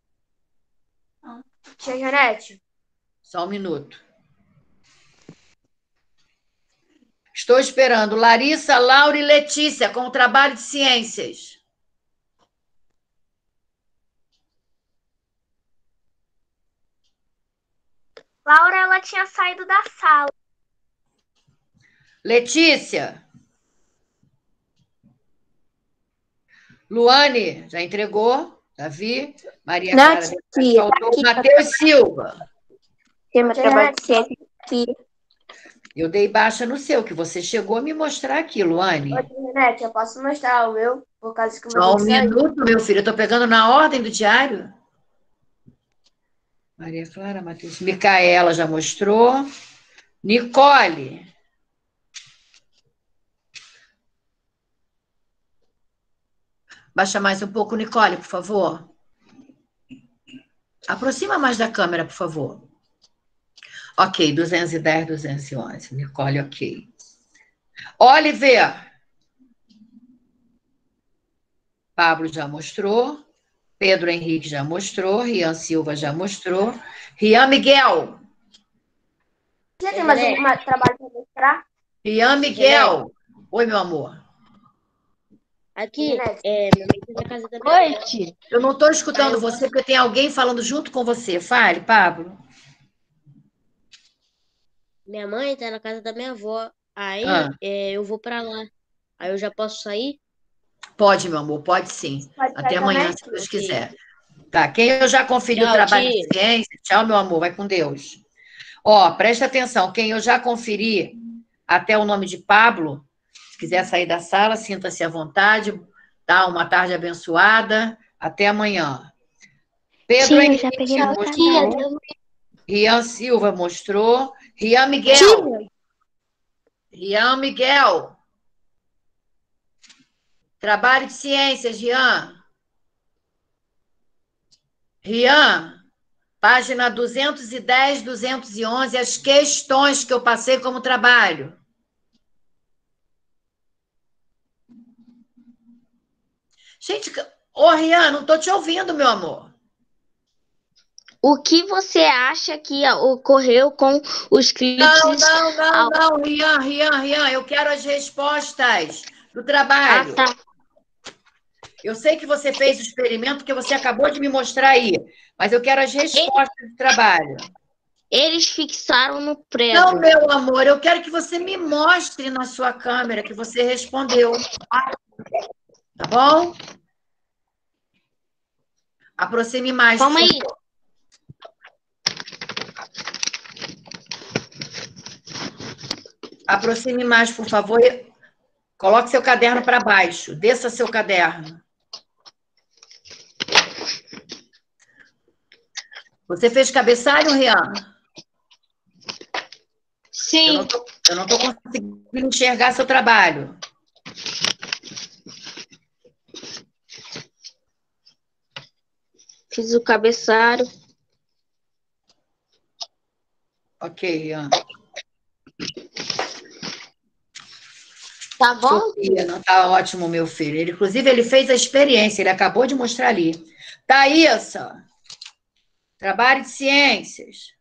[SPEAKER 2] Tia Janete.
[SPEAKER 1] Só um minuto. Estou esperando Larissa, Laura e Letícia com o trabalho de ciências.
[SPEAKER 5] Laura, ela tinha saído da sala.
[SPEAKER 1] Letícia. Luane, já entregou? Davi? Maria
[SPEAKER 3] Não,
[SPEAKER 1] Clara,
[SPEAKER 3] tia,
[SPEAKER 1] faltou
[SPEAKER 3] aqui.
[SPEAKER 1] Matheus Silva.
[SPEAKER 3] Tem meu trabalho de ciência aqui.
[SPEAKER 1] Eu dei baixa no seu, que você chegou a me mostrar aqui, Luane.
[SPEAKER 2] Ô, tia Renete, eu posso mostrar o meu, por causa que eu vou
[SPEAKER 1] Só
[SPEAKER 2] ter
[SPEAKER 1] um
[SPEAKER 2] que sair.
[SPEAKER 1] minuto, meu filho. Eu estou pegando na ordem do diário. Maria Clara, Matheus. Micaela já mostrou. Nicole. Baixa mais um pouco, Nicole, por favor. Aproxima mais da câmera, por favor. Ok, 210, 211. Nicole, ok. Oliver. Pablo já mostrou. Pedro Henrique já mostrou. Rian Silva já mostrou. Rian Miguel.
[SPEAKER 2] Você tem mais algum trabalho para mostrar?
[SPEAKER 1] Rian Miguel. Oi, meu amor.
[SPEAKER 6] Aqui, minha mãe tá na casa da minha avó.
[SPEAKER 3] Oi,
[SPEAKER 1] Eu não estou escutando você porque tem alguém falando junto com você. Fale, Pablo.
[SPEAKER 6] Minha mãe tá na casa da minha avó. Aí, eu vou pra lá. Aí eu já posso sair?
[SPEAKER 1] Pode, meu amor, pode sim.
[SPEAKER 2] Pode
[SPEAKER 1] Até
[SPEAKER 2] sair
[SPEAKER 1] amanhã,
[SPEAKER 2] também?
[SPEAKER 1] se Deus
[SPEAKER 6] Ok.
[SPEAKER 1] quiser. Tá, quem eu já conferi o
[SPEAKER 6] Tchau,
[SPEAKER 1] trabalho
[SPEAKER 6] tia.
[SPEAKER 1] de ciência, tchau, meu amor, vai com Deus. Ó, presta atenção, quem eu já conferi até o nome de Pablo, se quiser sair da sala, sinta-se à vontade, tá? Uma tarde abençoada, até amanhã. Pedro
[SPEAKER 10] Tia,
[SPEAKER 1] Henrique
[SPEAKER 10] já peguei meu
[SPEAKER 1] mostrou,
[SPEAKER 10] trabalho.
[SPEAKER 1] Rian Silva mostrou, Rian Miguel. Rian Miguel. Trabalho de ciências, Rian. Rian, página 210, 211, as questões que eu passei como trabalho. Gente, ô Rian, não estou te ouvindo, meu amor.
[SPEAKER 6] O que você acha que ocorreu com os clipes?
[SPEAKER 1] Não, Rian, eu quero as respostas do trabalho.
[SPEAKER 6] Ah, tá.
[SPEAKER 1] Eu sei que você fez o experimento que você acabou de me mostrar aí, mas eu quero as respostas do trabalho.
[SPEAKER 6] Eles fixaram no prego.
[SPEAKER 1] Não, meu amor, eu quero que você me mostre na sua câmera que você respondeu. Tá bom? Aproxime mais.
[SPEAKER 6] Calma aí.
[SPEAKER 1] Aproxime mais, por favor. Coloque seu caderno para baixo. Desça seu caderno. Você fez cabeçalho, Rian?
[SPEAKER 6] Sim.
[SPEAKER 1] Eu não estou conseguindo enxergar seu trabalho.
[SPEAKER 6] Fiz o cabeçalho.
[SPEAKER 1] Ok, Rian.
[SPEAKER 6] Tá bom?
[SPEAKER 1] Sofia, não tá ótimo, meu filho. Inclusive, ele fez a experiência, ele acabou de mostrar ali. Thaísa, trabalho de ciências.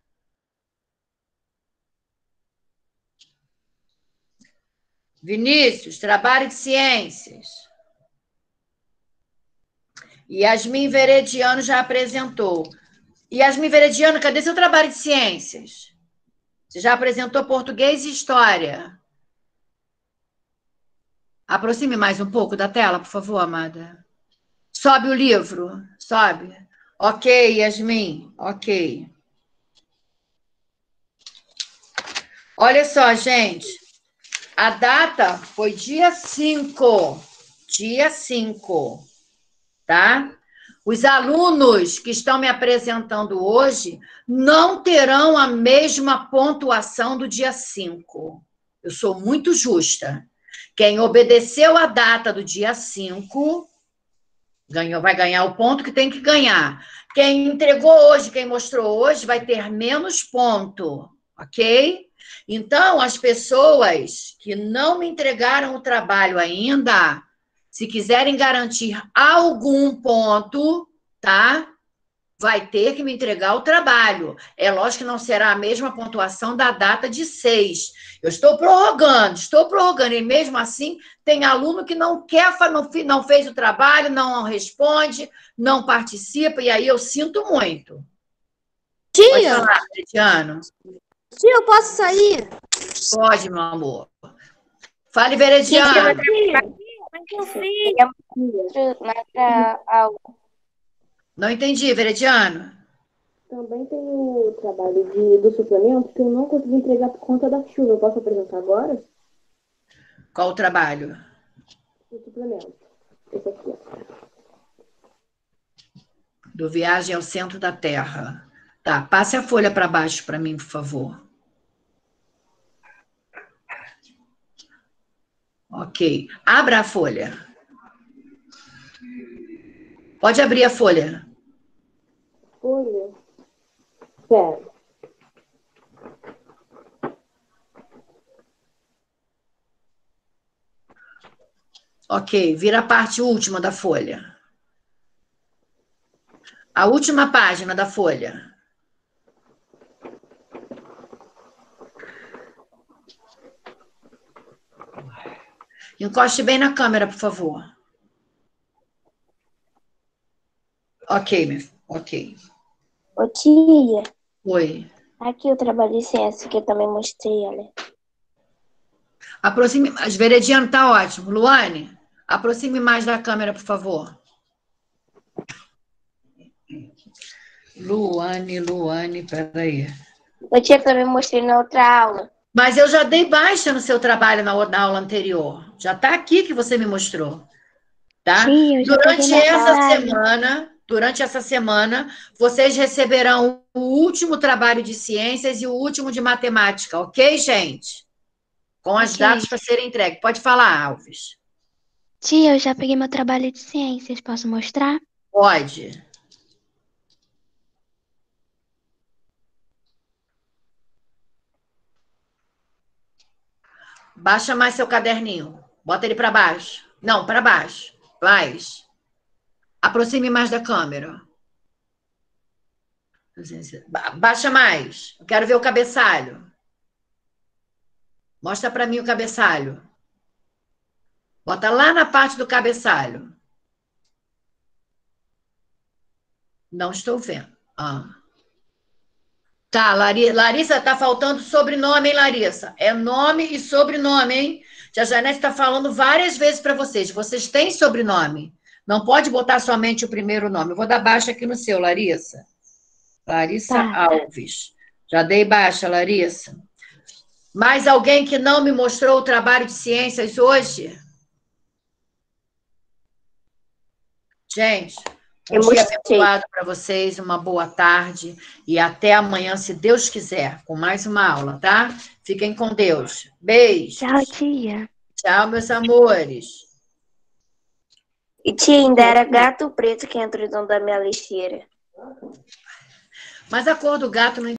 [SPEAKER 1] Vinícius, trabalho de ciências. Yasmin Verediano já apresentou. Yasmin Verediano, cadê seu trabalho de ciências? Você já apresentou português e história. Aproxime mais um pouco da tela, por favor, amada. Sobe o livro, sobe. Ok, Yasmin, ok. Olha só, gente. A data foi dia 5. Dia 5, tá? Os alunos que estão me apresentando hoje não terão a mesma pontuação do dia 5. Eu sou muito justa. Quem obedeceu a data do dia 5 vai ganhar o ponto que tem que ganhar. Quem entregou hoje, quem mostrou hoje, vai ter menos ponto, ok? Então, as pessoas que não me entregaram o trabalho ainda, se quiserem garantir algum ponto, tá? Vai ter que me entregar o trabalho. É lógico que não será a mesma pontuação da data de 6. Eu estou prorrogando, e mesmo assim tem aluno que não quer, não fez o trabalho, não responde, não participa, e aí eu sinto muito. Pode
[SPEAKER 2] Tia,
[SPEAKER 1] falar, Veridiano.
[SPEAKER 2] tia, eu posso sair?
[SPEAKER 1] Pode, meu amor. Fale, Veridiano.
[SPEAKER 10] Mas eu fiz.
[SPEAKER 3] Nessa aula.
[SPEAKER 1] Não entendi, Veridiano.
[SPEAKER 7] Também tem o trabalho do suplemento que eu não consegui entregar por conta da chuva. Eu posso apresentar agora?
[SPEAKER 1] Qual o trabalho?
[SPEAKER 7] O suplemento. Esse aqui, ó.
[SPEAKER 1] Do Viagem ao Centro da Terra. Tá, passe a folha para baixo para mim, por favor. Ok. Abra a folha. Pode abrir a folha.
[SPEAKER 7] Folha. Pera.
[SPEAKER 1] Ok, vira a parte última da folha. A última página da folha. Encoste bem na câmera, por favor. Ok, ok.
[SPEAKER 3] Ô, tia,
[SPEAKER 1] Oi.
[SPEAKER 3] aqui o trabalho de ciência que eu também mostrei, olha.
[SPEAKER 1] Aproxime. As Veridiano tá ótimo. Luane, aproxime mais da câmera, por favor. Luane, peraí.
[SPEAKER 3] Ô, tia, também mostrei na outra aula.
[SPEAKER 1] Mas eu já dei baixa no seu trabalho na aula anterior. Já está aqui que você me mostrou. Tá?
[SPEAKER 10] Tia, eu já peguei meu trabalho.
[SPEAKER 1] Durante essa semana, vocês receberão o último trabalho de ciências e o último de matemática, ok, gente? Com as datas para serem entregues. Pode falar, Alves.
[SPEAKER 10] Tia, eu já peguei meu trabalho de ciências. Posso mostrar?
[SPEAKER 1] Pode. Baixa mais seu caderninho. Bota ele para baixo. Não, para baixo. Mais. Aproxime mais da câmera. Baixa mais. Eu quero ver o cabeçalho. Mostra para mim o cabeçalho. Bota lá na parte do cabeçalho. Não estou vendo. Ah. Tá, Larissa, tá faltando sobrenome, hein, Larissa? É nome e sobrenome, hein? Tia Janete está falando várias vezes para vocês. Vocês têm sobrenome. Não pode botar somente o primeiro nome. Eu vou dar baixa aqui no seu, Larissa. Larissa Alves. Já dei baixa, Larissa. Mais alguém que não me mostrou o trabalho de ciências hoje? Gente, um dia abençoado para vocês, uma boa tarde e até amanhã, se Deus quiser, com mais uma aula, tá? Fiquem com Deus. Beijo.
[SPEAKER 10] Tchau, tia.
[SPEAKER 1] Tchau, meus amores.
[SPEAKER 3] E tia, ainda era gato preto que entrou dentro da minha lixeira.
[SPEAKER 1] Mas a cor do gato não